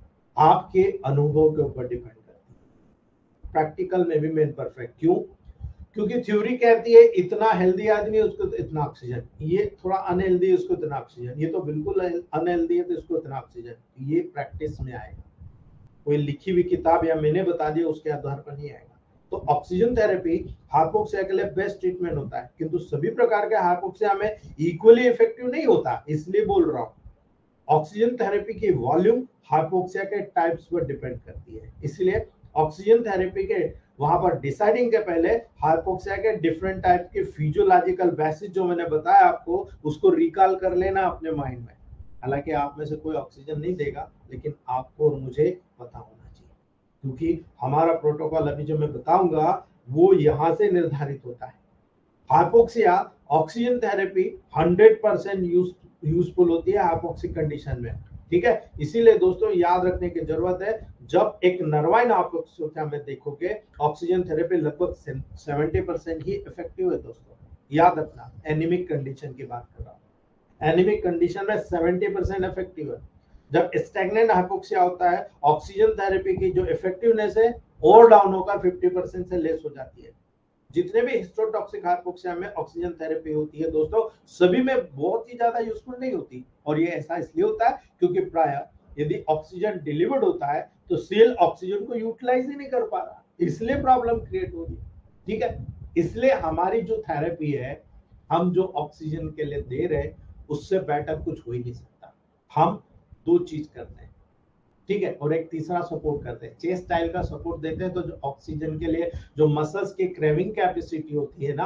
आपके अनुभव के ऊपर डिपेंड करती है। प्रैक्टिकल में भी मैं परफेक्ट क्यों? क्योंकि थ्योरी कहती है इतना हेल्दी आदमी है उसको इतना ऑक्सीजन, ये थोड़ा अनहेल्दी है उसको इतना ऑक्सीजन, ये तो बिल्कुल अनहेल्दी है तो इसको इतना ऑक्सीजन, ये प्रैक्टिस में आएगा। कोई लिखी हुई किताब या मैंने बता दिया उसके आधार पर नहीं आएगा। तो ऑक्सीजन थेरेपी हाइपोक्सिया के लिए बेस्ट ट्रीटमेंट होता है, किंतु सभी प्रकार के हाइपोक्सिया में इक्वली इफेक्टिव नहीं होता, इसलिए बोल रहा हूँ ऑक्सीजन थेरेपी की वॉल्यूम हाइपोक्सिया के टाइप्स पर डिपेंड करती है। इसलिए ऑक्सीजन थेरेपी के वहां पर डिसाइडिंग के पहले हाइपोक्सिया के डिफरेंट टाइप के फिजियोलॉजिकल बेसिस जो मैंने बताया आपको, उसको रिकॉल कर लेना अपने माइंड में। हालांकि आप में से कोई ऑक्सीजन नहीं देगा, लेकिन आपको और मुझे पता होना चाहिए, क्योंकि हमारा प्रोटोकॉल अभी जो मैं बताऊंगा वो यहां से निर्धारित होता है। Hypoxia oxygen therapy hundred percent use useful होती है हाइपोक्सिक कंडीशन में। ठीक है, इसीलिए दोस्तों याद रखने की जरूरत है, जब एक नर्वाइन हाइपोक्सिया में देखोगे ऑक्सीजन थेरेपी लगभग सत्तर परसेंट ही इफेक्टिव है दोस्तों। याद रखना, एनीमिक कंडीशन की बात कर रहा हूं, एनीमिक कंडीशन में सत्तर परसेंट इफेक्टिव है। जब स्टैग्नेंट हाइपोक्सिया होता है, ऑक्सीजन थेरेपी की जो इफेक्टिवनेस है और डाउन होकर पचास परसेंट से लेस हो जाती है। जितने भी हिस्टोटॉक्सिक हाइपोक्सिया में ऑक्सीजन थेरेपी होती है दोस्तों, सभी में बहुत ही ज्यादा यूजफुल नहीं होती, और ये ऐसा इसलिए होता है क्योंकि प्राय यदि ऑक्सीजन डिलीवर्ड होता है तो सेल ऑक्सीजन को यूटिलाइज ही नहीं कर पा रहा, इसलिए प्रॉब्लम क्रिएट हो रही है। ठीक है, इसलिए हमारी जो थेरेपी है, हम जो ऑक्सीजन के लिए दे रहे उससे बेटर कुछ हो ही नहीं सकता। हम दो चीज करते हैं, ठीक है, और एक तीसरा सपोर्ट करते हैं, चेस्ट स्टाइल का सपोर्ट देते हैं। तो जो ऑक्सीजन के लिए जो मसल्स की क्रेविंग कैपेसिटी होती है ना,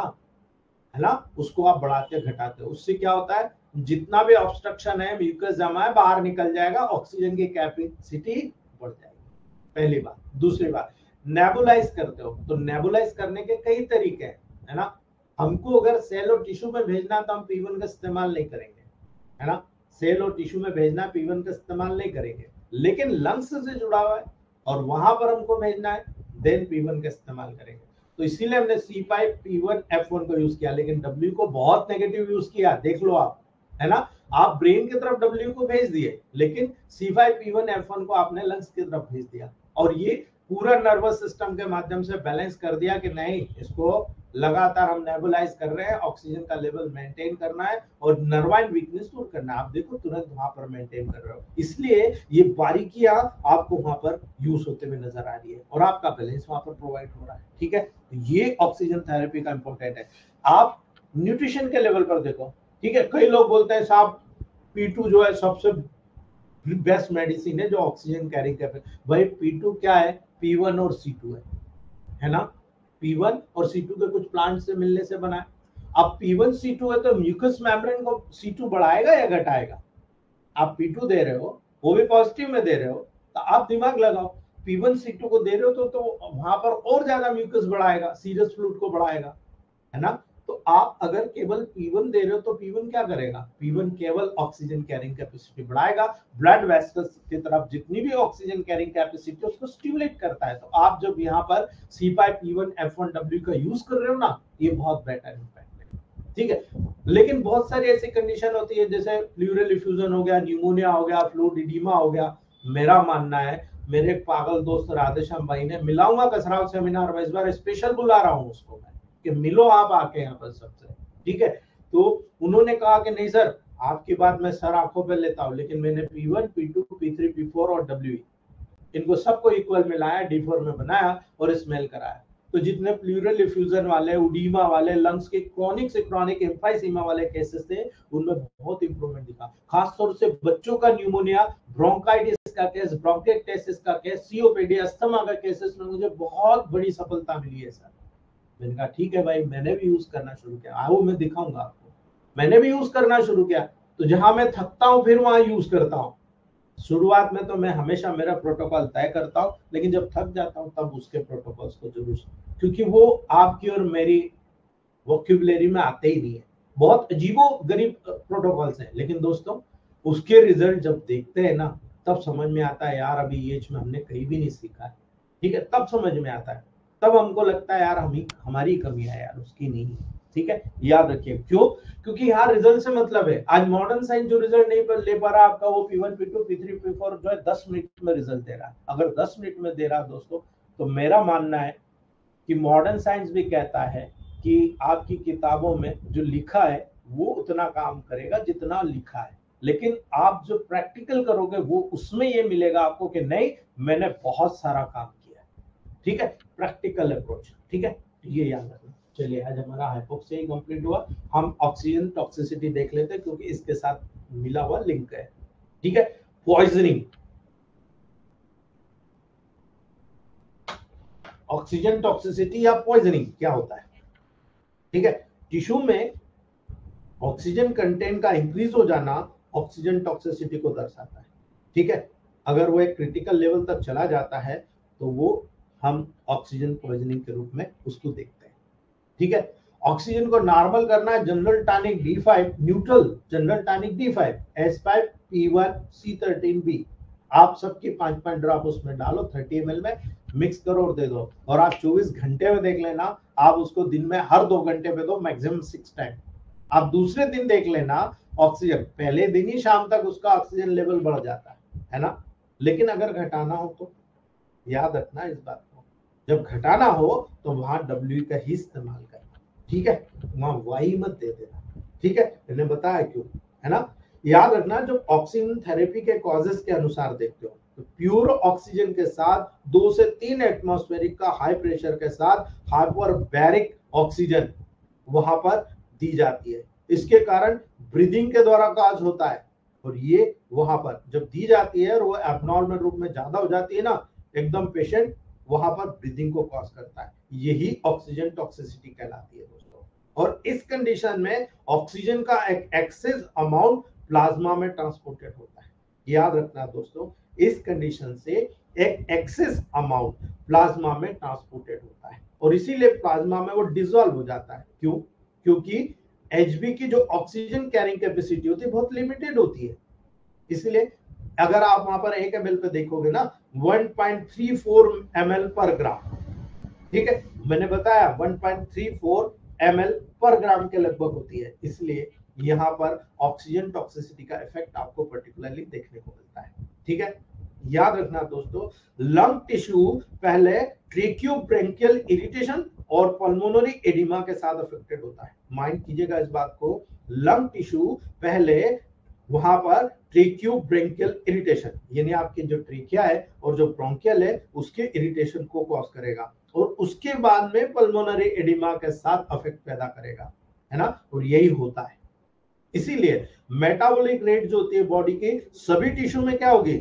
है ना, उसको आप बढ़ाते घटाते हो, उससे क्या होता है, जितना भी ऑब्स्ट्रक्शन है, म्यूकस जमा है, बाहर निकल जाएगा, ऑक्सीजन की कैपेसिटी बढ़ जाएगी। पहली बात। दूसरी बात, नेबुलाइज करते हो, तो नेबुलाइज करने के कई तरीके हैं, है ना। हमको अगर सेल और टिश्यू में भेजना तो हम पी वन का इस्तेमाल नहीं करेंगे, है ना, सेल और टिश्यू में भेजना पी वन का इस्तेमाल नहीं करेंगे, लेकिन लंग्स से जुड़ा हुआ है और वहां पर हमको भेजना है, देन पी वन का इस्तेमाल करेंगे। तो इसीलिए हमने C five P one F one को यूज किया, लेकिन W को बहुत नेगेटिव यूज किया, देख लो आप, है ना। आप ब्रेन की तरफ W को भेज दिए, लेकिन C five P one F one को आपने लंग्स की तरफ भेज दिया, और ये पूरा नर्वस सिस्टम के माध्यम से बैलेंस कर दिया कि नहीं, इसको लगातार हम नेबुलाइज कर रहे हैं, ऑक्सीजन का लेवल मेंटेन करना है और नर्वाइन वीकनेस दूर करना है। आप देखो तुरंत वहां पर मेंटेन कर रहे हो, इसलिए ये बारीकियां आपको वहां पर यूज होते हुए नजर आ रही है और आपका बैलेंस वहां पर प्रोवाइड हो रहा है। ठीक है, तो ये ऑक्सीजन थेरेपी का इंपॉर्टेंट है। आप न्यूट्रिशन के लेवल पर देखो, ठीक है, कई लोग बोलते हैं साहब पी टू जो है सबसे बेस्ट मेडिसिन है जो ऑक्सीजन कैरी कर, भाई पी टू क्या है, पी वन और सी टू है, है ना। पी वन और सी टू के कुछ प्लांट से मिलने से बना है। अब पी वन सी टू है तो म्यूकस मेम्ब्रेन को सी टू बढ़ाएगा या घटाएगा? आप पी टू दे रहे हो, वो भी पॉजिटिव में दे रहे हो, तो आप दिमाग लगाओ, पी वन सी टू को दे रहे हो तो, तो वहां पर और ज्यादा म्यूकस बढ़ाएगा, सीरस फ्लूइड को बढ़ाएगा, है ना। तो आप अगर केवल पी वन दे रहे हो तो पी वन क्या करेगा? पी वन केवल ऑक्सीजन कैरिंग कैपेसिटी बढ़ाएगा, ब्लड वेसल्स की तरफ जितनी भी ऑक्सीजन कैरिंग कैपेसिटी उसको स्टिमुलेट करता है। तो आप जब यहाँ पर C five P one F one W का यूज कर रहे हो ना, ये बहुत बेटर इम्पैक्ट है, ठीक है। लेकिन बहुत सारी ऐसी कंडीशन होती है जैसे प्लूरल इफ्यूजन हो गया, न्यूमोनिया हो गया, फ्लूइड एडिमा हो गया। मेरा मानना है, मेरे पागल दोस्त राधेश्याम भाई ने, मिलाऊंगा कसराव सेमिनार में, इस बार स्पेशल बुला रहा हूँ उसको मैं कि मिलो आप आके यहाँ पर सबसे, ठीक है। तो उन्होंने कहा कि नहीं सर, आपकी बात मैं सर आंखों पे लेता हूँ, लेकिन मैंने P one, P two, P three, P four और डब्ल्यू इनको सबको इक्वल मिलाया, डी फोर में बनाया और स्मेल कराया। तो जितने प्लूरल इफ्यूजन वाले, उडीमा वाले, लंग्स के क्रॉनिक से क्रॉनिक एम्फाइसीमा वाले केसेस थे, उनमें बहुत इंप्रूवमेंट दिखा। खासतौर से बच्चों का न्यूमोनिया, ब्रोंकाइटिस का केस, ब्रोंकाइटिस का केस, सीओपीडी, अस्थमा का केसेस में मुझे बहुत बड़ी सफलता मिली है सर। मैंने कहा ठीक है भाई, मैंने भी यूज करना शुरू किया, आओ मैं दिखाऊंगा आपको, मैंने भी यूज करना शुरू किया। तो जहां मैं थकता हूं फिर वहां यूज करता हूं। शुरुआत में तो मैं हमेशा मेरा प्रोटोकॉल तय करता हूं, लेकिन जब थक जाता हूं तब उसके प्रोटोकॉल्स को जरूर, क्योंकि वो आपकी और मेरी वोकैबुलरी में आते ही नहीं है। बहुत अजीबो गरीब प्रोटोकॉल्स हैं, लेकिन दोस्तों उसके रिजल्ट जब देखते हैं ना, तब समझ में आता है यार अभी एज में हमने कहीं भी नहीं सीखा है, ठीक है, तब समझ में आता है। तब हमको लगता है यार हम ही, हमारी कमी है यार, उसकी नहीं है, ठीक है। याद रखिए, क्यों? क्योंकि यहाँ रिजल्ट से मतलब है। आज मॉडर्न साइंस जो रिजल्ट नहीं ले पा रहा आपका, वो P one, P two, P three, P four जो है दस मिनट में रिजल्ट दे रहा है। अगर दस मिनट में दे रहा है दोस्तों, तो मेरा मानना है कि मॉडर्न साइंस भी कहता है कि आपकी किताबों में जो लिखा है वो उतना काम करेगा जितना लिखा है, लेकिन आप जो प्रैक्टिकल करोगे वो उसमें ये मिलेगा आपको कि नहीं, मैंने बहुत सारा काम किया, ठीक है। प्रैक्टिकल अप्रोच, ठीक है, ये याद रखना। चलिए, आज हमारा हाइपोक्सिया ही कंप्लीट हुआ। हम ऑक्सीजन टॉक्सिसिटी देख लेते हैं क्योंकि इसके साथ मिला हुआ लिंक है, ठीक है। पॉइजनिंग, ऑक्सीजन टॉक्सिसिटी या पॉइजनिंग क्या होता है, ठीक है। टिश्यू में ऑक्सीजन कंटेंट का इंक्रीज हो जाना ऑक्सीजन टॉक्सिसिटी को दर्शाता है, ठीक है। अगर वो एक क्रिटिकल लेवल तक चला जाता है तो वो हम ऑक्सीजन पॉइजनिंग के रूप में उसको देखते हैं, ठीक है। ऑक्सीजन को नॉर्मल करना है general tonic D five, neutral general tonic D five, S five, P one, C thirteen B. आप सबकी पांच पांच ड्रॉप उसमें डालो, थर्टी एम एल में मिक्स करो और दे दो। और आप चौबीस घंटे में देख लेना, आप उसको दिन में हर दो घंटे पे दो, मैक्सिमम सिक्स टाइम। आप दूसरे दिन देख लेना, ऑक्सीजन पहले दिन ही शाम तक उसका ऑक्सीजन लेवल बढ़ जाता है, है ना। लेकिन अगर घटाना हो तो याद रखना इस बात को, जब घटाना हो तो वहां डब्ल्यू का ही इस्तेमाल करना, ठीक है, वहां वाई मत दे देना, ठीक है। मैंने बताया क्यों, है ना। याद रखना, जो ऑक्सीजन थेरेपी के कॉजेस के अनुसार देखते हो, तो प्योर ऑक्सीजन के साथ दो से तीन एटमॉस्फेरिक का हाई प्रेशर के साथ हाइपरबैरिक ऑक्सीजन वहां पर दी जाती है। इसके कारण ब्रीदिंग के द्वारा काज होता है, और ये वहां पर जब दी जाती है और वो एब्नॉर्मल रूप में ज्यादा हो जाती है ना, एकदम पेशेंट, वहां पर ब्रीदिंग को कॉज करता है। यही ऑक्सीजन टॉक्सिसिटी कहलाती है दोस्तों। और इस कंडीशन में ऑक्सीजन का एक एक्सेस अमाउंट प्लाज्मा में ट्रांसपोर्टेड होता है। याद रखना दोस्तों, इस कंडीशन से एक एक्सेस अमाउंट प्लाज्मा में ट्रांसपोर्टेड होता है, और इसीलिए प्लाज्मा में वो डिसॉल्व हो जाता है। क्यों? क्योंकि एचबी की जो ऑक्सीजन कैरिंग कैपेसिटी होती है बहुत लिमिटेड होती है। इसलिए अगर आप वहां पर एक एम एल पे देखोगे ना, one point three four M L पर ग्राम, ठीक है, मैंने बताया one point three four M L पर ग्राम के लगभग होती है, इसलिए यहाँ पर ऑक्सीजन टॉक्सिसिटी का इफेक्ट आपको पर्टिकुलरली देखने को मिलता है। ठीक है, याद रखना दोस्तों, लंग टिश्यू पहले ट्रेकियोब्रेंकियल इरिटेशन और पल्मोनरी एडिमा के साथ अफेक्टेड होता है। माइंड कीजिएगा इस बात को, लंग टिश्यू पहले वहां पर ट्रेकियोब्रेंकियल इरिटेशन, यानी आपकी जो ट्रेकिया है और जो ब्रोंकियल है उसके इरिटेशन को कॉज करेगा, और उसके बाद में पल्मोनरी एडिमा के साथ अफेक्ट पैदा करेगा, है ना, और यही होता है। इसीलिए मेटाबॉलिक रेट जो होती है बॉडी की सभी टिश्यू में क्या होगी,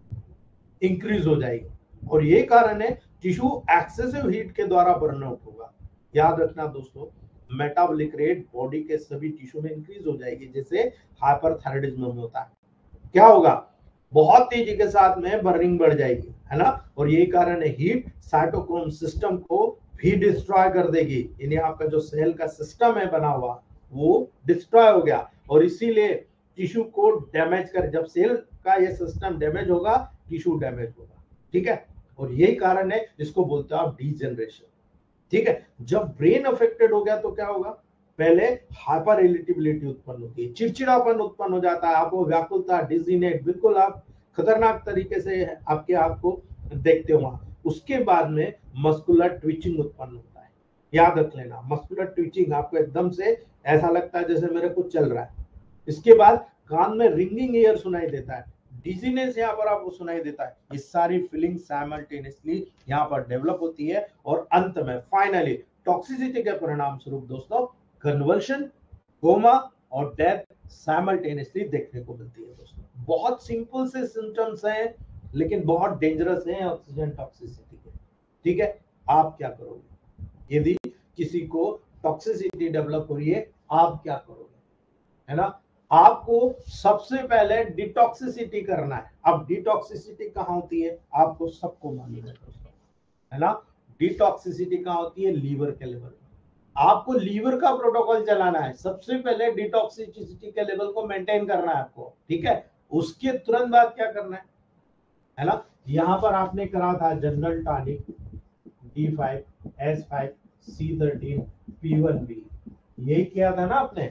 इंक्रीज हो जाएगी, और यही कारण है टिश्यू एक्सेसिव हीट के द्वारा बर्न आउट होगा। याद रखना दोस्तों, मेटाबॉलिक रेट बॉडी के सभी टिश्यू में इंक्रीज हो जाएगी, जैसे हाइपरथायराइडिज्म में होता है। क्या होगा, बहुत तेजी के साथ में बर्निंग बढ़ जाएगी, है ना, और यही कारण है हीट साइटोक्रोम सिस्टम को भी डिस्ट्रॉय कर देगी, यानी आपका जो सेल का सिस्टम है बना हुआ वो डिस्ट्रॉय हो गया, और इसीलिए टिश्यू को डैमेज कर, जब सेल का ये सिस्टम डैमेज होगा टिश्यू डैमेज होगा। ठीक है, और यही कारण है, इसको बोलते हैं आप डीजनरेशन। ठीक है, जब ब्रेन अफेक्टेड हो गया तो क्या होगा, पहले हाइपर इरिटेबिलिटी उत्पन्न होती है, चिड़चिड़ापन उत्पन्न हो जाता है, आपको व्याकुलता, डिजीनेस, बिल्कुल आप खतरनाक तरीके से आपके आप को देखते हो। उसके बाद में मस्कुलर ट्विचिंग उत्पन्न होता है। याद रख लेना, मस्कुलर ट्विचिंग, आपको एकदम से ऐसा लगता है जैसे मेरे कुछ चल रहा है। इसके बाद कान में रिंगिंग एयर सुनाई देता है, डिजीनेस यहाँ पर आपको सुनाई देता है। ये सारी फीलिंग साइमल्टेनियसली यहाँ पर डेवलप होती है, और अंत में फाइनली टॉक्सिसिटी के परिणाम स्वरूप दोस्तों कन्वर्शन, कोमा और डेथ साइमल्टेनियसली देखने को मिलती है। दोस्तों बहुत सिंपल से सिम्टम्स हैं, लेकिन बहुत डेंजरस हैं ऑक्सीजन टॉक्सिसिटी के। ठीक है, आप क्या करोगे यदि किसी को टॉक्सिसिटी डेवलप हो रही है, आप क्या करोगे, है ना। आपको सबसे पहले डिटॉक्सिसिटी करना है। अब डिटॉक्सिसिटी कहाँ होती है आपको सबको मालूम है दोस्तों, है ना। डिटॉक्सिसिटी कहाँ होती है, लीवर के लेवल में। आपको लीवर का प्रोटोकॉल चलाना है, सबसे पहले डिटॉक्सिसिटी के लेवल को मेंटेन करना है आपको। ठीक है, उसके तुरंत बाद क्या करना है, है ना। यहां पर आपने करा था general tonic D five, S five, C thirteen, P one B, यही किया था ना आपने।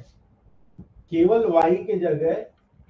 केवल वाई की जगह,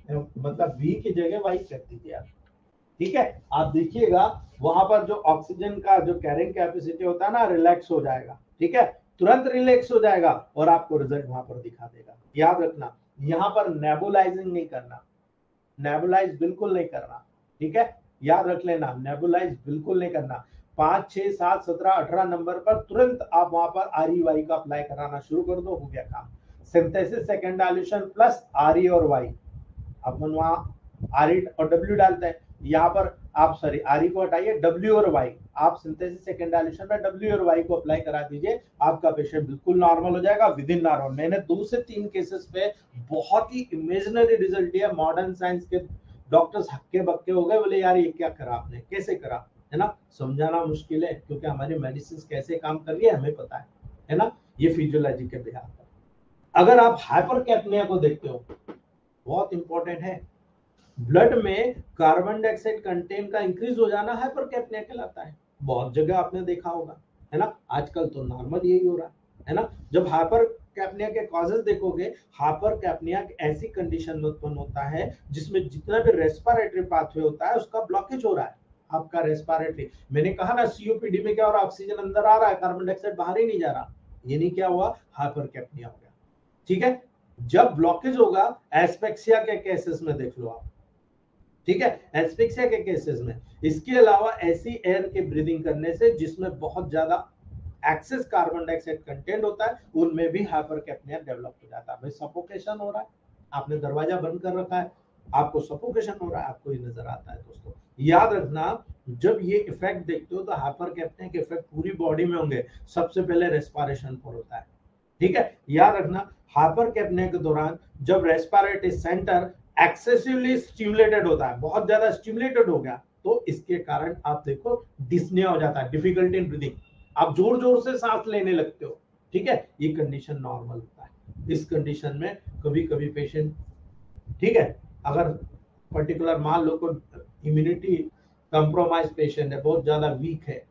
मतलब बी की जगह वाई कर दीजिए आप। ठीक है, आप देखिएगा वहां पर जो ऑक्सीजन का जो कैरिंग कैपेसिटी होता है ना, रिलैक्स हो जाएगा। ठीक है, तुरंत रिलैक्स हो जाएगा और आपको रिजल्ट वहां पर दिखा देगा। याद रखना, यहां पर नेबुलाइजिंग नहीं करना, नेबुलाइज बिल्कुल नहीं करना। ठीक है, याद रख लेना, नेबुलाइज बिल्कुल नहीं करना। पांच, छह, सात, सत्रह, अठारह नंबर पर तुरंत आप वहां पर आर ई वाई का अप्लाई कराना शुरू कर दो, हो गया काम। Synthesis second dilution plus R E और वाई, अपन वहां आर ई और डब्ल्यू डालते हैं, यहाँ पर आप सॉरी आर ई को हटाइए, डब्ल्यू और वाई, आप सिंथेसिस सेकेंड डायल्यूशन में डब्ल्यू और वाई को अप्लाई करा दीजिए, आपका पेशेंट बिल्कुल नॉर्मल हो जाएगा विद इन नॉर्मल। मैंने दो से तीन केसेस पे बहुत ही इमेजिनरी रिजल्ट दिया, मॉडर्न साइंस के डॉक्टर्स हक्के बक्के हो गए, बोले यार ये क्या करा आपने, कैसे करा, है ना। समझाना मुश्किल है, क्योंकि हमारी मेडिसिन कैसे काम कर रही है हमें पता है, है ना। ये फिजियोलॉजी के बिहार पर। अगर आप हाइपरकैप्निया को देखते हो, बहुत इंपॉर्टेंट है, ब्लड में कार्बन डाइऑक्साइड कंटेंट का इंक्रीज हो जाना हाइपरकैप्निया कहलाता है। बहुत जगह आपने देखा होगा, है ना, आजकल तो नॉर्मल यही हो रहा है, है ना। जब हाइपरकैप्निया के कॉजेस देखोगे, हाइपरकैप्निया ऐसी कंडीशन में उत्पन्न होता है जिसमें जितना भी रेस्पिरेटरी पाथवे होता है उसका ब्लॉकेज हो रहा है। आपका रेस्पिरेटरी, मैंने कहा ना सीओपीडी में क्या हो रहा है, ऑक्सीजन अंदर आ रहा है, कार्बन डाइऑक्साइड बाहर ही नहीं जा रहा, ये नहीं क्या हुआ, हाइपरकैप्निया हो गया। ठीक है, जब ब्लॉकेज होगा, एस्पेक्सिया के केसेस में देख लो आप। ठीक है, एस्पेक्सिया के केसेस में। इसके अलावा ऐसी एयर के ब्रीदिंग करने से जिसमें बहुत ज्यादा एक्सेस कार्बन डाइऑक्साइड कंटेंट होता है, उनमें भी हाइपरकैप्निया डेवलप हो जाता है। भाई सफोकेशन हो रहा है, आपने दरवाजा बंद कर रखा है, आपको सफोकेशन हो रहा है, आपको ये नजर आता है। दोस्तों याद रखना, जब ये इफेक्ट देखते हो तो हाइपरकैप्निया के इफेक्ट पूरी बॉडी में होंगे, सबसे पहले रेस्पिरेशन पर होता है। ठीक है, याद रखना, हाइपरकैप्निया के दौरान जब रेस्पिरेटरी सेंटर एक्सेसिवली स्टिमुलेटेड होता है, बहुत ज्यादा स्टिमुलेटेड हो गया, तो इसके कारण आप देखो डिस्निया हो जाता है, डिफिकल्टी इन ब्रीदिंग, आप जोर जोर से सांस लेने लगते हो। ठीक है, ये कंडीशन नॉर्मल होता है। इस कंडीशन में कभी कभी पेशेंट, ठीक है, अगर पर्टिकुलर मान लो को इम्यूनिटी कंप्रोमाइज पेशेंट है, बहुत ज्यादा वीक है,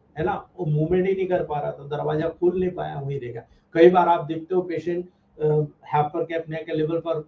है ना, वो मूवमेंट ही नहीं कर पा रहा, तो दरवाजा खोल नहीं पाया, वही रहेगा। कई बार आप देखते हो पेशेंट हाइपरकैप्निया के लेवल पर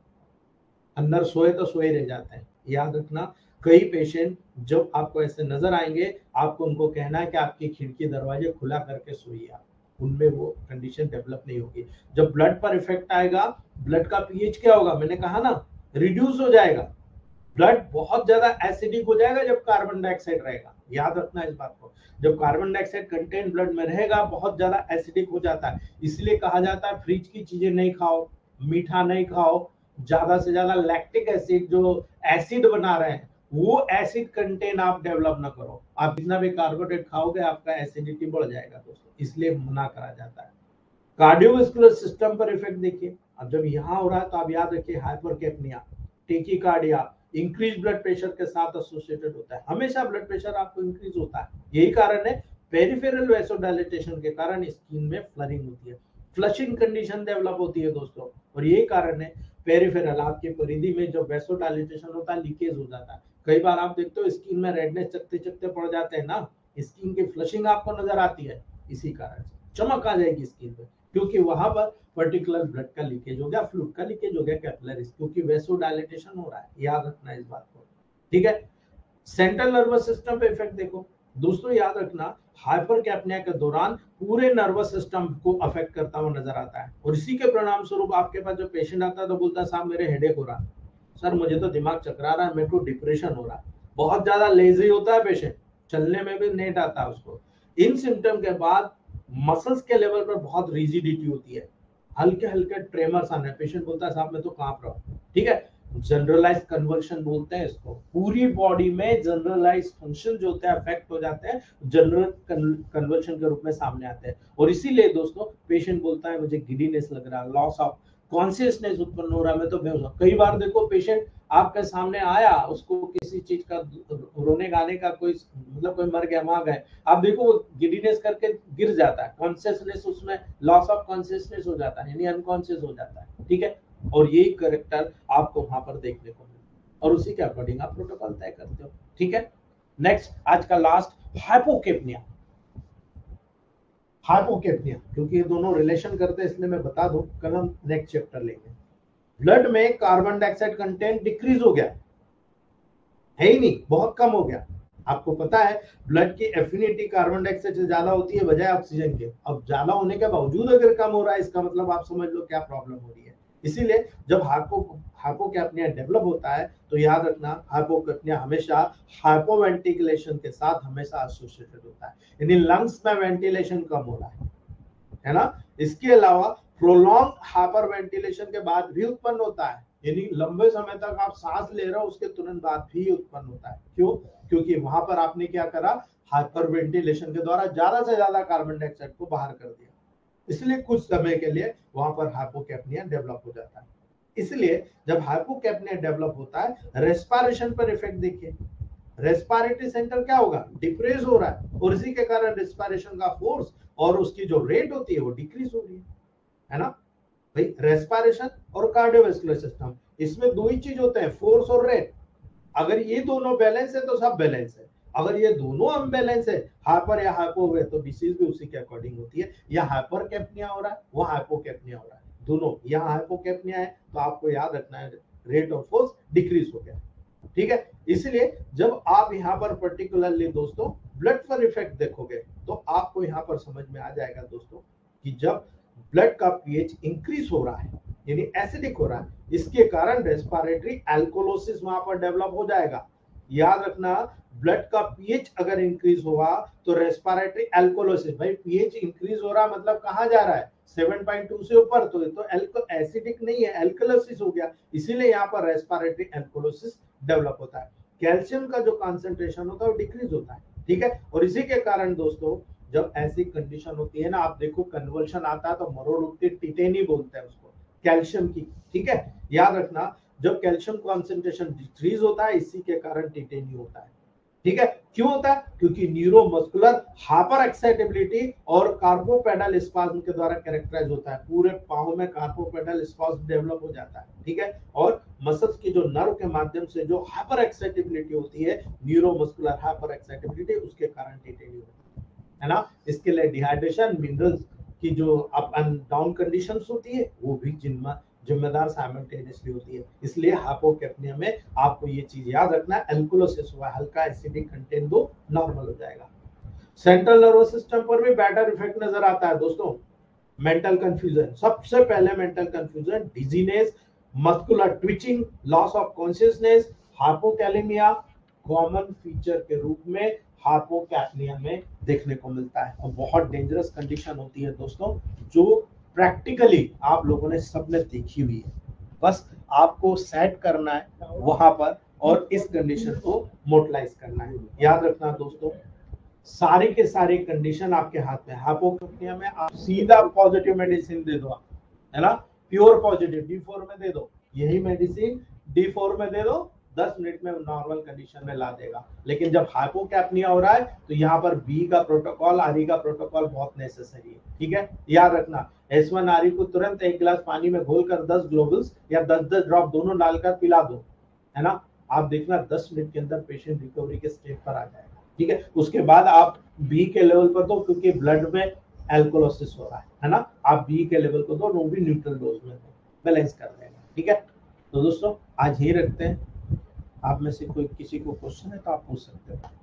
अंदर सोए तो सोए रह जाते हैं। याद रखना, कई पेशेंट जब आपको ऐसे नजर आएंगे, आपको उनको कहना है कि आपकी खिड़की दरवाजे खुला करके सोइए आप, उनमें वो कंडीशन डेवलप नहीं होगी। जब ब्लड पर इफेक्ट आएगा, ब्लड का पीएच क्या होगा, मैंने कहा ना, रिड्यूस हो जाएगा। ब्लड बहुत ज्यादा एसिडिक हो जाएगा जब कार्बन डाइऑक्साइड रहेगा। याद रखना इस बात को, जब कार्बन डाइऑक्साइड कंटेंट ब्लड में रहेगा बहुत ज्यादा एसिडिक हो जाता है। इसलिए कहा जाता है फ्रिज की चीजें नहीं खाओ, मीठा नहीं खाओ, ज्यादा से ज्यादा लैक्टिक एसिड जो एसिड बना रहे हैं वो एसिड कंटेंट आप डेवलप ना करो। आप जितना भी कार्बोहाइड्रेट खाओगे आपका एसिडिटी बढ़ जाएगा दोस्तों, इसलिए मना करा जाता है। कार्डियोवास्कुलर सिस्टम पर इफेक्ट देखिए, अब जब यहाँ हो रहा है तो आप याद रखिए hypercapnia, tachycardia, increase blood pressure के साथ एसोसिएटेड होता है। हमेशा ब्लड प्रेशर आपको इंक्रीज होता है, यही कारण है पेरिफेरल वैसोडाइलेटेशन के कारण स्किन में फ्लरिंग होती है, फ्लशिंग कंडीशन डेवलप होती है दोस्तों। और यही कारण है पेरिफेरल आपके परिधि में जो वैसोडाइलेटेशन होता है लीकेज हो जाता है। कई बार आप देखते हो स्किन में रेडनेस चकते चकते पड़ जाते हैं ना, स्किन की फ्लशिंग आपको नजर आती है, इसी कारण से चमक आ जाएगी स्किन पे, क्योंकि वहां पर पर्टिकुलर ब्लड का लीकेज हो गया, फ्लूइड का लीकेज हो गया कैपिलरीज, क्योंकि वैसोडाइलेटेशन हो रहा है। याद रखना इस बात को, ठीक है। सेंट्रल नर्वस सिस्टम पे इफेक्ट देखो दोस्तों, याद रखना हाइपरकैप्निया के दौरान पूरे नर्वस सिस्टम को अफेक्ट करता हुआ नजर आता है। और इसी के परिणाम स्वरूप आपके पास जो पेशेंट आता है तो बोलता है साहब मेरे हेडेक हो रहा है, सर मुझे तो दिमाग चकरा रहा है, मेरे को डिप्रेशन हो रहा है, बहुत ज्यादा लेजी होता है पेशेंट, चलने में भी नहीं आता उसको। इन सिम्टम के बाद मसल्स के लेवल पर बहुत रिजिडिटी होती है, हल्के हल्के ट्रेमर्स आने, पेशेंट बोलता है साहब मैं तो कांप रहा हूँ, ठीक है। जनरलाइज कन्वर्शन बोलते हैं इसको, पूरी बॉडी में जनरलाइज फंक्शन जो होते हैं अफेक्ट हो जाते हैं, जनरल कन्वर्शन के रूप में सामने आते हैं। और इसीलिए दोस्तों पेशेंट बोलता है मुझे गिडीनेस लग रहा है, लॉस ऑफ कॉन्शियसनेस उत्पन्न हो रहा है, मैं तो बेहोश हूं। कई बार देखो पेशेंट आपके सामने आया, उसको किसी चीज का रोने गाने का कोई मतलब कोई मर गया वहां गए, आप देखो वो गिडीनेस करके गिर जाता है, कॉन्शियसनेस उसमें लॉस ऑफ कॉन्शियसनेस हो जाता है, यानी अनकॉन्शियस हो जाता है, ठीक है। और यही करेक्टर आपको वहां पर देखने को मिलता है और उसी के अकॉर्डिंग आप प्रोटोकॉल तय करते हो, ठीक है। नेक्स्ट आज का लास्ट हाइपोकेप्निया। हाइपोकेप्निया क्योंकि ये दोनों रिलेशन करते हैं इसलिए मैं बता दूं, कल हम नेक्स्ट चैप्टर लेंगे। ब्लड में कार्बन डाइऑक्साइड कंटेंट डिक्रीज हो गया है ही नहीं, बहुत कम हो गया। आपको पता है ब्लड की एफिनिटी कार्बन डाइऑक्साइड से ज्यादा होती है बजाय ऑक्सीजन के, अब ज्यादा होने के बावजूद अगर कम हो रहा है इसका मतलब आप समझ लो क्या प्रॉब्लम हो रही है। इसीलिए जब हाइपो हाइपोकैप्निया डेवलप होता है तो याद रखना हाइपोकैप्निया हमेशा हाइपोवेंटिलेशन के साथ हमेशा एसोसिएटेड होता है, यानी लंग्स में वेंटिलेशन कम हो रहा है, है ना। इसके अलावा प्रोलॉन्ग हाइपरवेंटिलेशन के बाद भी उत्पन्न होता है, यानी लंबे समय तक आप सांस ले रहे हो उसके तुरंत बाद भी उत्पन्न होता है। क्यों? क्योंकि वहां पर आपने क्या करा, हाइपरवेंटिलेशन के द्वारा ज्यादा से ज्यादा कार्बन डाइऑक्साइड को बाहर कर दिया, इसलिए कुछ समय के लिए वहां पर हाइपोकैप्निया डेवलप हो जाता है। इसलिए जब हाइपोकैप्निया डेवलप होता है रेस्पिरेशन पर इफेक्ट देखिए, रेस्पिरेटरी सेंटर क्या होगा, डिप्रेस हो रहा है और इसी के कारण रेस्पिरेशन का फोर्स और उसकी जो रेट होती है वो डिक्रीज हो रही है, है ना भाई। रेस्पिरेशन और कार्डियोवास्कुलर सिस्टम इसमें दो ही चीज होते हैं, फोर्स और रेट। अगर ये दोनों बैलेंस है तो सब बैलेंस है, अगर ये दोनों अनबैलेंस है, हाइपर या हाइपो हुए तो डिसीज भी उसी के अकॉर्डिंग होती है। या हाइपरकैप्निया हो रहा है वो हाइपोकैप्निया हो रहा है, दोनों। यहाँ हाइपोकैप्निया है तो आपको याद रखना है रेट ऑफ फोर्स डिक्रीज हो गया, ठीक है। इसलिए जब आप यहाँ पर पर्टिकुलरली दोस्तों ब्लड पर इफेक्ट देखोगे तो आपको यहाँ पर समझ में आ जाएगा दोस्तों कि जब ब्लड का पीएच इंक्रीज हो रहा है यानी एसिडिक हो रहा है, इसके कारण रेस्पिरेटरी एल्कोलोसिस वहां पर डेवलप हो जाएगा। याद रखना ब्लड का पीएच अगर इंक्रीज हुआ तो रेस्पिरेटरी एल्कोलोसिस, भाई पीएच इंक्रीज हो रहा मतलब कहां जा रहा है, सात पॉइंट दो से ऊपर, तो तो एल्को एसिडिक नहीं है, एल्कोलोसिस हो गया, इसीलिए यहाँ पर रेस्पिरेटरी एल्कोलोसिस डेवलप होता है। कैल्शियम का जो कॉन्सेंट्रेशन होता है वो डिक्रीज होता है, ठीक है। और इसी के कारण दोस्तों जब ऐसी कंडीशन होती है ना, आप देखो कन्वर्शन आता है तो मरोड़ उठती, टिटेनी बोलते हैं उसको, कैल्शियम की, ठीक है। याद रखना जब कैल्शियम कॉन्सेंट्रेशन डिक्रीज होता है इसी के कारण टिटेनी होता है, ठीक है। क्यों होता है? क्योंकि न्यूरोमस्कुलर हाइपर एक्साइटेबिलिटी और कार्पोपेडल स्पाज्म के द्वारा कैरेक्टराइज होता है, पूरे पांव में कार्पोपेडल स्पाज्म डेवलप हो जाता है, ठीक है। और मसल्स की जो नर्व के माध्यम से जो हाइपर एक्साइटेबिलिटी होती है, न्यूरोमस्कुलर हाइपर एक्साइटेबिलिटी, उसके कारण टिटेनी होती है। है ना। इसके लिए डिहाइड्रेशन, मिनरल्स की जो अप एंड डाउन कंडीशंस होती है वो भी जिम्मा जिम्मेदार साइमल्टेनियसली होती है। इसलिए हाइपोकैप्निया में आपको ये चीज याद रखना है, एल्कोलोसिस हुआ, हल्का एसिडिक कंटेंट दो, नॉर्मल हो जाएगा। सेंट्रल नर्वस सिस्टम पर भी बैटर इफेक्ट नजर आता है दोस्तों। मेंटल कंफ्यूजन, सबसे पहले mental confusion, dizziness, muscular twitching, loss of consciousness, hypokalaemia common feature के रूप में हाइपोकैप्निया में देखने को मिलता है। और बहुत डेंजरस कंडीशन होती है दोस्तों, जो प्रैक्टिकली आप लोगों ने सबने देखी हुई है। बस आपको सेट करना है वहां पर और इस कंडीशन को मोटलाइज करना है। याद रखना दोस्तों, सारी के सारी कंडीशन आपके हाथ में। हाइपोकैप्निया में आप सीधा पॉजिटिव मेडिसिन दे दो, है ना, प्योर पॉजिटिव डी फोर में दे दो, यही मेडिसिन डी फोर में दे दो, दस मिनट में नॉर्मल कंडीशन में ला देगा। लेकिन जब हाइपोकैप्निया हो रहा है तो यहाँ पर बी का प्रोटोकॉल, आरई का प्रोटोकॉल बहुत नेसेसरी है, ठीक है। याद रखना, एस वन आरई को तुरंत एक गिलास पानी में घोलकर दस ग्लोबल्स या दस दस ड्रॉप दोनों डालकर पिला दो, है ना। आप देखना दस मिनट के अंदर पेशेंट रिकवरी के स्टेज पर आ जाएगा, ठीक है। उसके बाद आप बी के लेवल पर दो, क्योंकि ब्लड में एल्कोलोसिस हो रहा है, है ना। आप बी के लेवल को दो, वो भी न्यूट्रल डोज में दो, बैलेंस कर देगा, ठीक है। तो दोस्तों आज यही रखते हैं। आप में से कोई किसी को क्वेश्चन है तो आप पूछ सकते हो।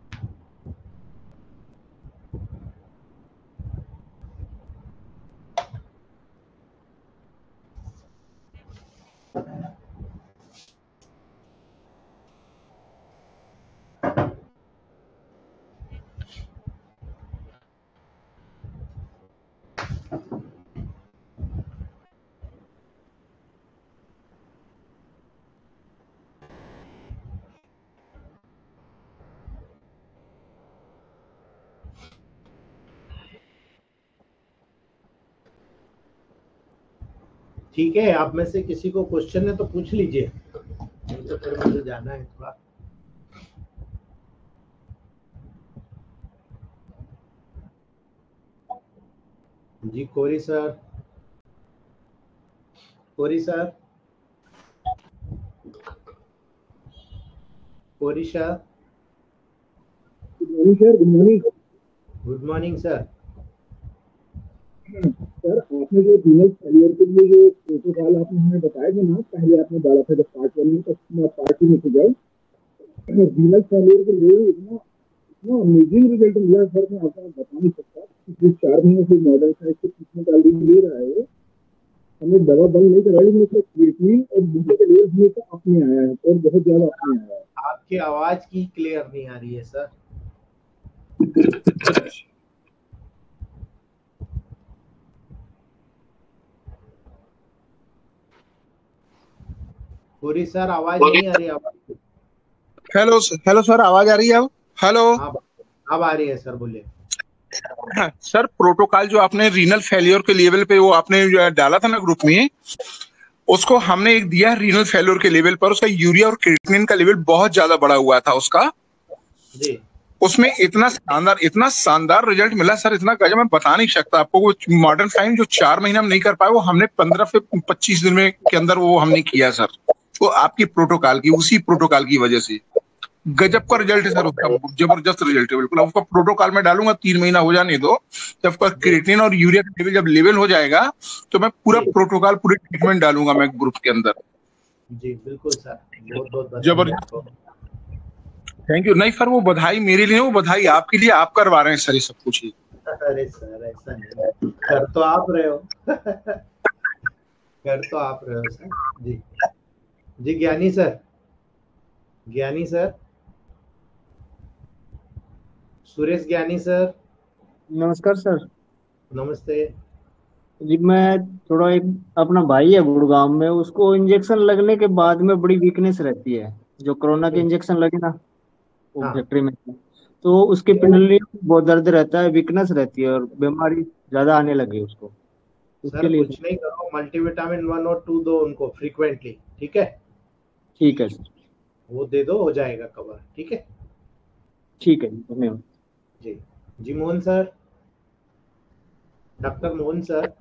ठीक है, आप में से किसी को क्वेश्चन है तो पूछ लीजिए, तो फिर मुझे जाना है थोड़ा। जी Kori sir, Kori sir, Kori sir, good morning sir. Good morning. Good morning sir. Sir आपने जो रीनल फेलियर के लिए जो प्रोटोकॉल आपने हमें बताया था ना, पहले आपने डाला था जब पार्ट वन में, तो पार्ट टू में जाओ। रीनल फेलियर के लिए इतना इतना अमेजिंग रिजल्ट मिला सर, मैं आपको बता नहीं सकता। पिछले चार महीने से मॉडल साइज के कितने कैलोरी ले रहा है, हमें दवा बंद नहीं कराई, मतलब क्रिएटिनिन और दूसरे के लेवल हमेशा अपने आया है और बहुत ज्यादा अपने आया है। आपकी आवाज की क्लियर नहीं आ रही है सर। पूरी सर आवाज नहीं आ रही है। हेलो हेलो सर, आवाज आ रही है अब? हेलो, अब आ रही है सर, बोलिए। हाँ, सर प्रोटोकॉल जो आपने रीनल फेलियर के लेवल पे वो आपने डाला था ना ग्रुप में, उसको हमने एक दिया रीनल फेलियर के लेवल पर। उसका यूरिया और क्रिएटिनिन का लेवल बहुत ज्यादा बढ़ा हुआ था उसका जी। उसमें इतना शानदार इतना शानदार रिजल्ट मिला सर, इतना गजब मैं बता नहीं सकता आपको। वो मॉडर्न फाइन जो चार महीना में नहीं कर पाए, वो हमने पंद्रह से पच्चीस दिन में के अंदर वो हमने किया सर। वो आपकी प्रोटोकॉल की उसी प्रोटोकॉल की वजह से गजब का रिजल्ट है सर उसका, जबरदस्त रिजल्ट है बिल्कुल। उसका प्रोटोकॉल में डालूंगा, तीन महीना हो जाने दो, जब उसका क्रिएटिनिन और यूरिया का लेवल जब लेवल हो जाएगा तो मैं पूरा प्रोटोकॉल पूरी ट्रीटमेंट डालूंगा मैं ग्रुप के अंदर। जी बिल्कुल सर, बहुत बहुत जबरदस्त, थैंक यू। नहीं सर, वो बधाई मेरे लिए, वो बधाई आपके लिए, आप करवा रहे हैं सर ये सब कुछ ही। अरे सर ऐसा नहीं, कर तो आप रहे हो कर तो आप रहे हो सर। जी जी ज्ञानी सर, ज्ञानी सर, सुरेश ज्ञानी सर। नमस्कार सर। नमस्ते जी, मैं थोड़ा, एक अपना भाई है गुड़गांव में, उसको इंजेक्शन लगने के बाद में बड़ी वीकनेस रहती है। जो कोरोना के इंजेक्शन लगे ना वो हाँ। फैक्ट्री में, तो उसके पिंडली बहुत दर्द रहता है, वीकनेस रहती है और बीमारी ज्यादा आने लगी उसको। सर कुछ नहीं करो, मल्टीविटामिन वन और टू दो उनको फ्रीक्वेंटली, ठीक है। ठीक है सर, वो दे दो, हो जाएगा कवर, ठीक है। ठीक है, धन्यवाद। जी जी Mohan sir, doctor Mohan sir.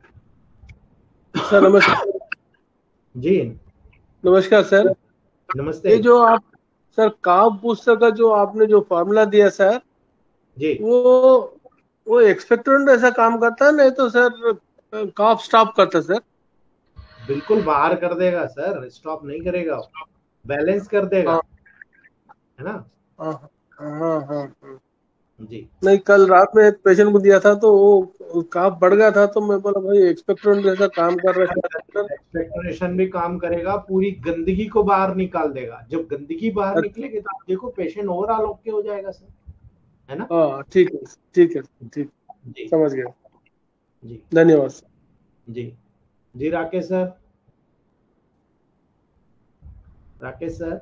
Sir नमस्कार। जी नमस्कार सर। नमस्ते। ये जो आप सर काम पुस्तक का जो आपने जो फॉर्मूला दिया सर, जी वो वो एक्सपेक्टेंट ऐसा काम करता है, नहीं तो सर काफ स्टॉप करता है सर। बिल्कुल बाहर कर देगा सर, स्टॉप नहीं करेगा, बैलेंस कर देगा, हाँ है ना। हाँ हाँ हाँ हाँ। जी नहीं, कल रात में एक पेशेंट को दिया था तो वो काफ बढ़ गया था, तो मैं बोला भाई एक्सपेक्टेंट जैसा काम कर रहा है सर। एक्सपेक्टोरेशन भी काम करेगा, पूरी गंदगी को बाहर निकाल देगा। जब गंदगी बाहर निकलेगी तो आप देखो पेशेंट ओवरऑल ओके हो जाएगा सर, है ना। हाँ ठीक है ठीक है ठीक, जी समझ गया। जी धन्यवाद सर। जी जी Rakesh sir, Rakesh sir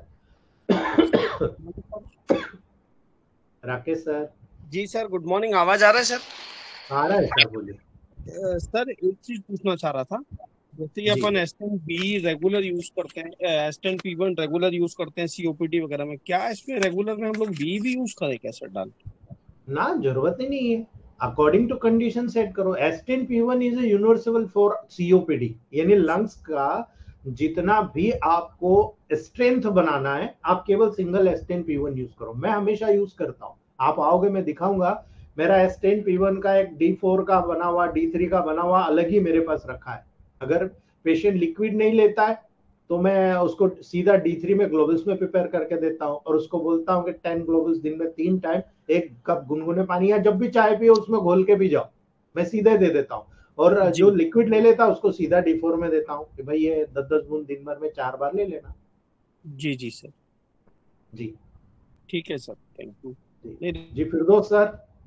Rakesh sir जी सर, गुड मॉर्निंग। आवाज आ रहा है सर? आ रहा है सर, बोलिए। अ, सर एक चीज पूछना चाह रहा था। जैसे कि जी अपन एस्टेन बी रेगुलर यूज करते हैं, एस्टेन पी वन रेगुलर यूज करते हैं सीओपीडी वगैरह में, क्या इसमें रेगुलर में हम लोग बी भी यूज करें क्या सर डाल के? ना, जरूरत ही नहीं है। अकॉर्डिंग टू कंडीशन सेट करो। एस्टिन P one is universal for COPD, यानी लंग्स का जितना भी आपको स्ट्रेंथ बनाना है, आप केवल सिंगल एस्टिन पी वन यूज करो। मैं हमेशा यूज करता हूँ, आप आओगे मैं दिखाऊंगा। मेरा एस्टिन पी वन का एक डी फोर का बना हुआ, डी थ्री का बना हुआ अलग ही मेरे पास रखा है। अगर पेशेंट लिक्विड नहीं लेता है तो मैं उसको सीधा डी थ्री में ग्लोबल्स में प्रिपेयर करके देता हूँ, और उसको बोलता हूँ कि टेन ग्लोबल्स दिन में तीन टाइम एक कप गुनगुने पानी या जब भी चाय पियो उसमें घोल के भी जाओ, मैं सीधे दे देता हूँ। और जो जी लिक्विड ले लेता है उसको सीधा डी फोर में देता हूँ कि भाई ये दस दस बूंद दिन भर में चार बार ले लेना। जी जी सर, जी ठीक है सर, थैंक यू। जी जी Firdaus sir,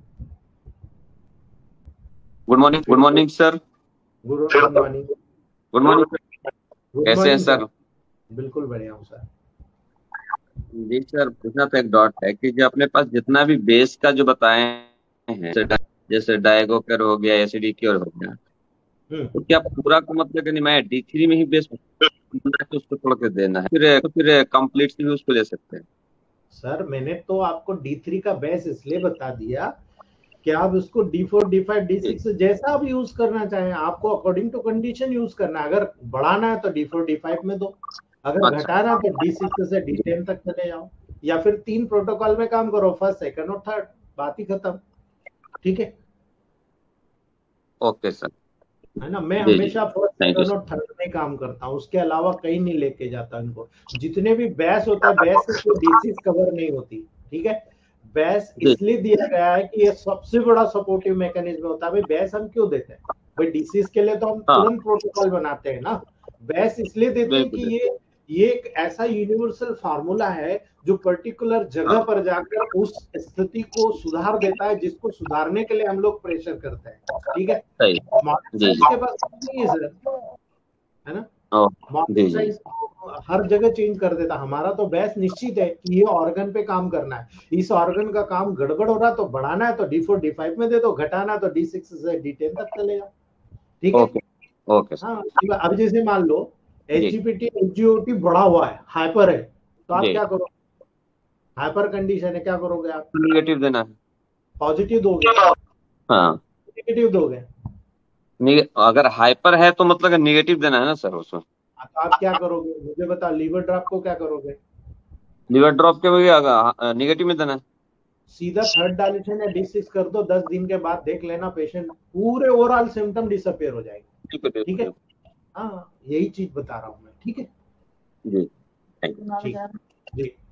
good morning good morning sir. Good good morning. Good morning good कैसे हैं मॉर्निंग सर? बिल्कुल बढ़िया हूँ सर। जी सर, पूछना तो एक डॉट है कि जो अपने पास जितना भी बेस का जो बताए हैं, जैसे जैसे डायगोकर हो गया, एसिडी क्योर हो गया, हम्म तो क्या पूरा का मतलब कि नहीं मैं डी थ्री में ही बेस बना के उसको छोड़ के देना है, फिर तो फिर कंप्लीट से भी उसको ले सकते हैं? सर मैंने तो आपको डी थ्री का बेस इसलिए बता दिया कि आप उसको D four D five D six जैसा आप यूज करना चाहें, आपको अकॉर्डिंग टू कंडीशन यूज करना है। अगर बढ़ाना है तो डी फोर डी फाइव में दो, अगर अच्छा घटाना है तो डी सिक्स से डी टेन तक चले जाओ, या फिर तीन प्रोटोकॉल में काम करो, फर्स्ट सेकंड और थर्ड, बात ही खत्म। ठीक है, ओके सर। है ना। मैं जी जी, हमेशा first thank you second sir. और थर्ड में काम करता हूँ, उसके अलावा कहीं नहीं लेके जाता इनको। जितने भी बैस होता है, बैस से कोई डिसीज कवर नहीं होती। ठीक है, बैस जी इसलिए दिया गया है कि ये सबसे बड़ा सपोर्टिव मैकेनिज्म होता है। भाई बैस हम क्यों देते हैं? भाई डिसीज के लिए तो हम हाँ, तुरंत प्रोटोकॉल बनाते हैं ना। बैस इसलिए देते हैं कि बिल्कुल ये ये एक ऐसा यूनिवर्सल फार्मूला है जो पर्टिकुलर जगह हाँ, पर जाकर उस स्थिति को सुधार देता है जिसको सुधारने के लिए हम लोग प्रेशर करते हैं। ठीक है, सही। मॉडर्न जी साइंस जी, के पास नहीं है सर, है ना। ओ, मॉडर्न जी जी, साइंस को हर जगह चेंज कर देता। हमारा तो बेस निश्चित है कि ये ऑर्गन पे काम करना है, इस ऑर्गन का काम गड़बड़ हो रहा तो बढ़ाना है तो डी फोर डी फाइव में दे दो, घटाना है तो डी सिक्स से डी टेन तक चले जाओ। ठीक है, ओके ओके सर। हाँ। अब जैसे मान लो जी एचजीपीटी एचजीओटी बढ़ा हुआ है, हाइपर है, तो आप जी, क्या करो? हाइपर कंडीशन है, क्या करोगे आप? निगेटिव देना है। पॉजिटिव दोगे, हाँ, नेगेटिव दोगे? निगे- अगर हाइपर है तो मतलब निगेटिव देना है ना सर उसको। तो आप क्या करोगे मुझे बताओ, लीवर ड्रॉप को क्या करोगे? लिवर ड्रॉप के भी निगेटिव में देना है। सीधा थर्ड डायल्यूशन या डी सिक्स कर दो, दस दिन के बाद देख लेना पेशेंट पूरे ओवरऑल सिम्टम डिसअपियर हो जाएंगे। बिल्कुल ठीक है, बिल्कुल। हाँ यही चीज बता रहा हूँ मैं। ठीक है जी, थैंक यू। ठीक जी।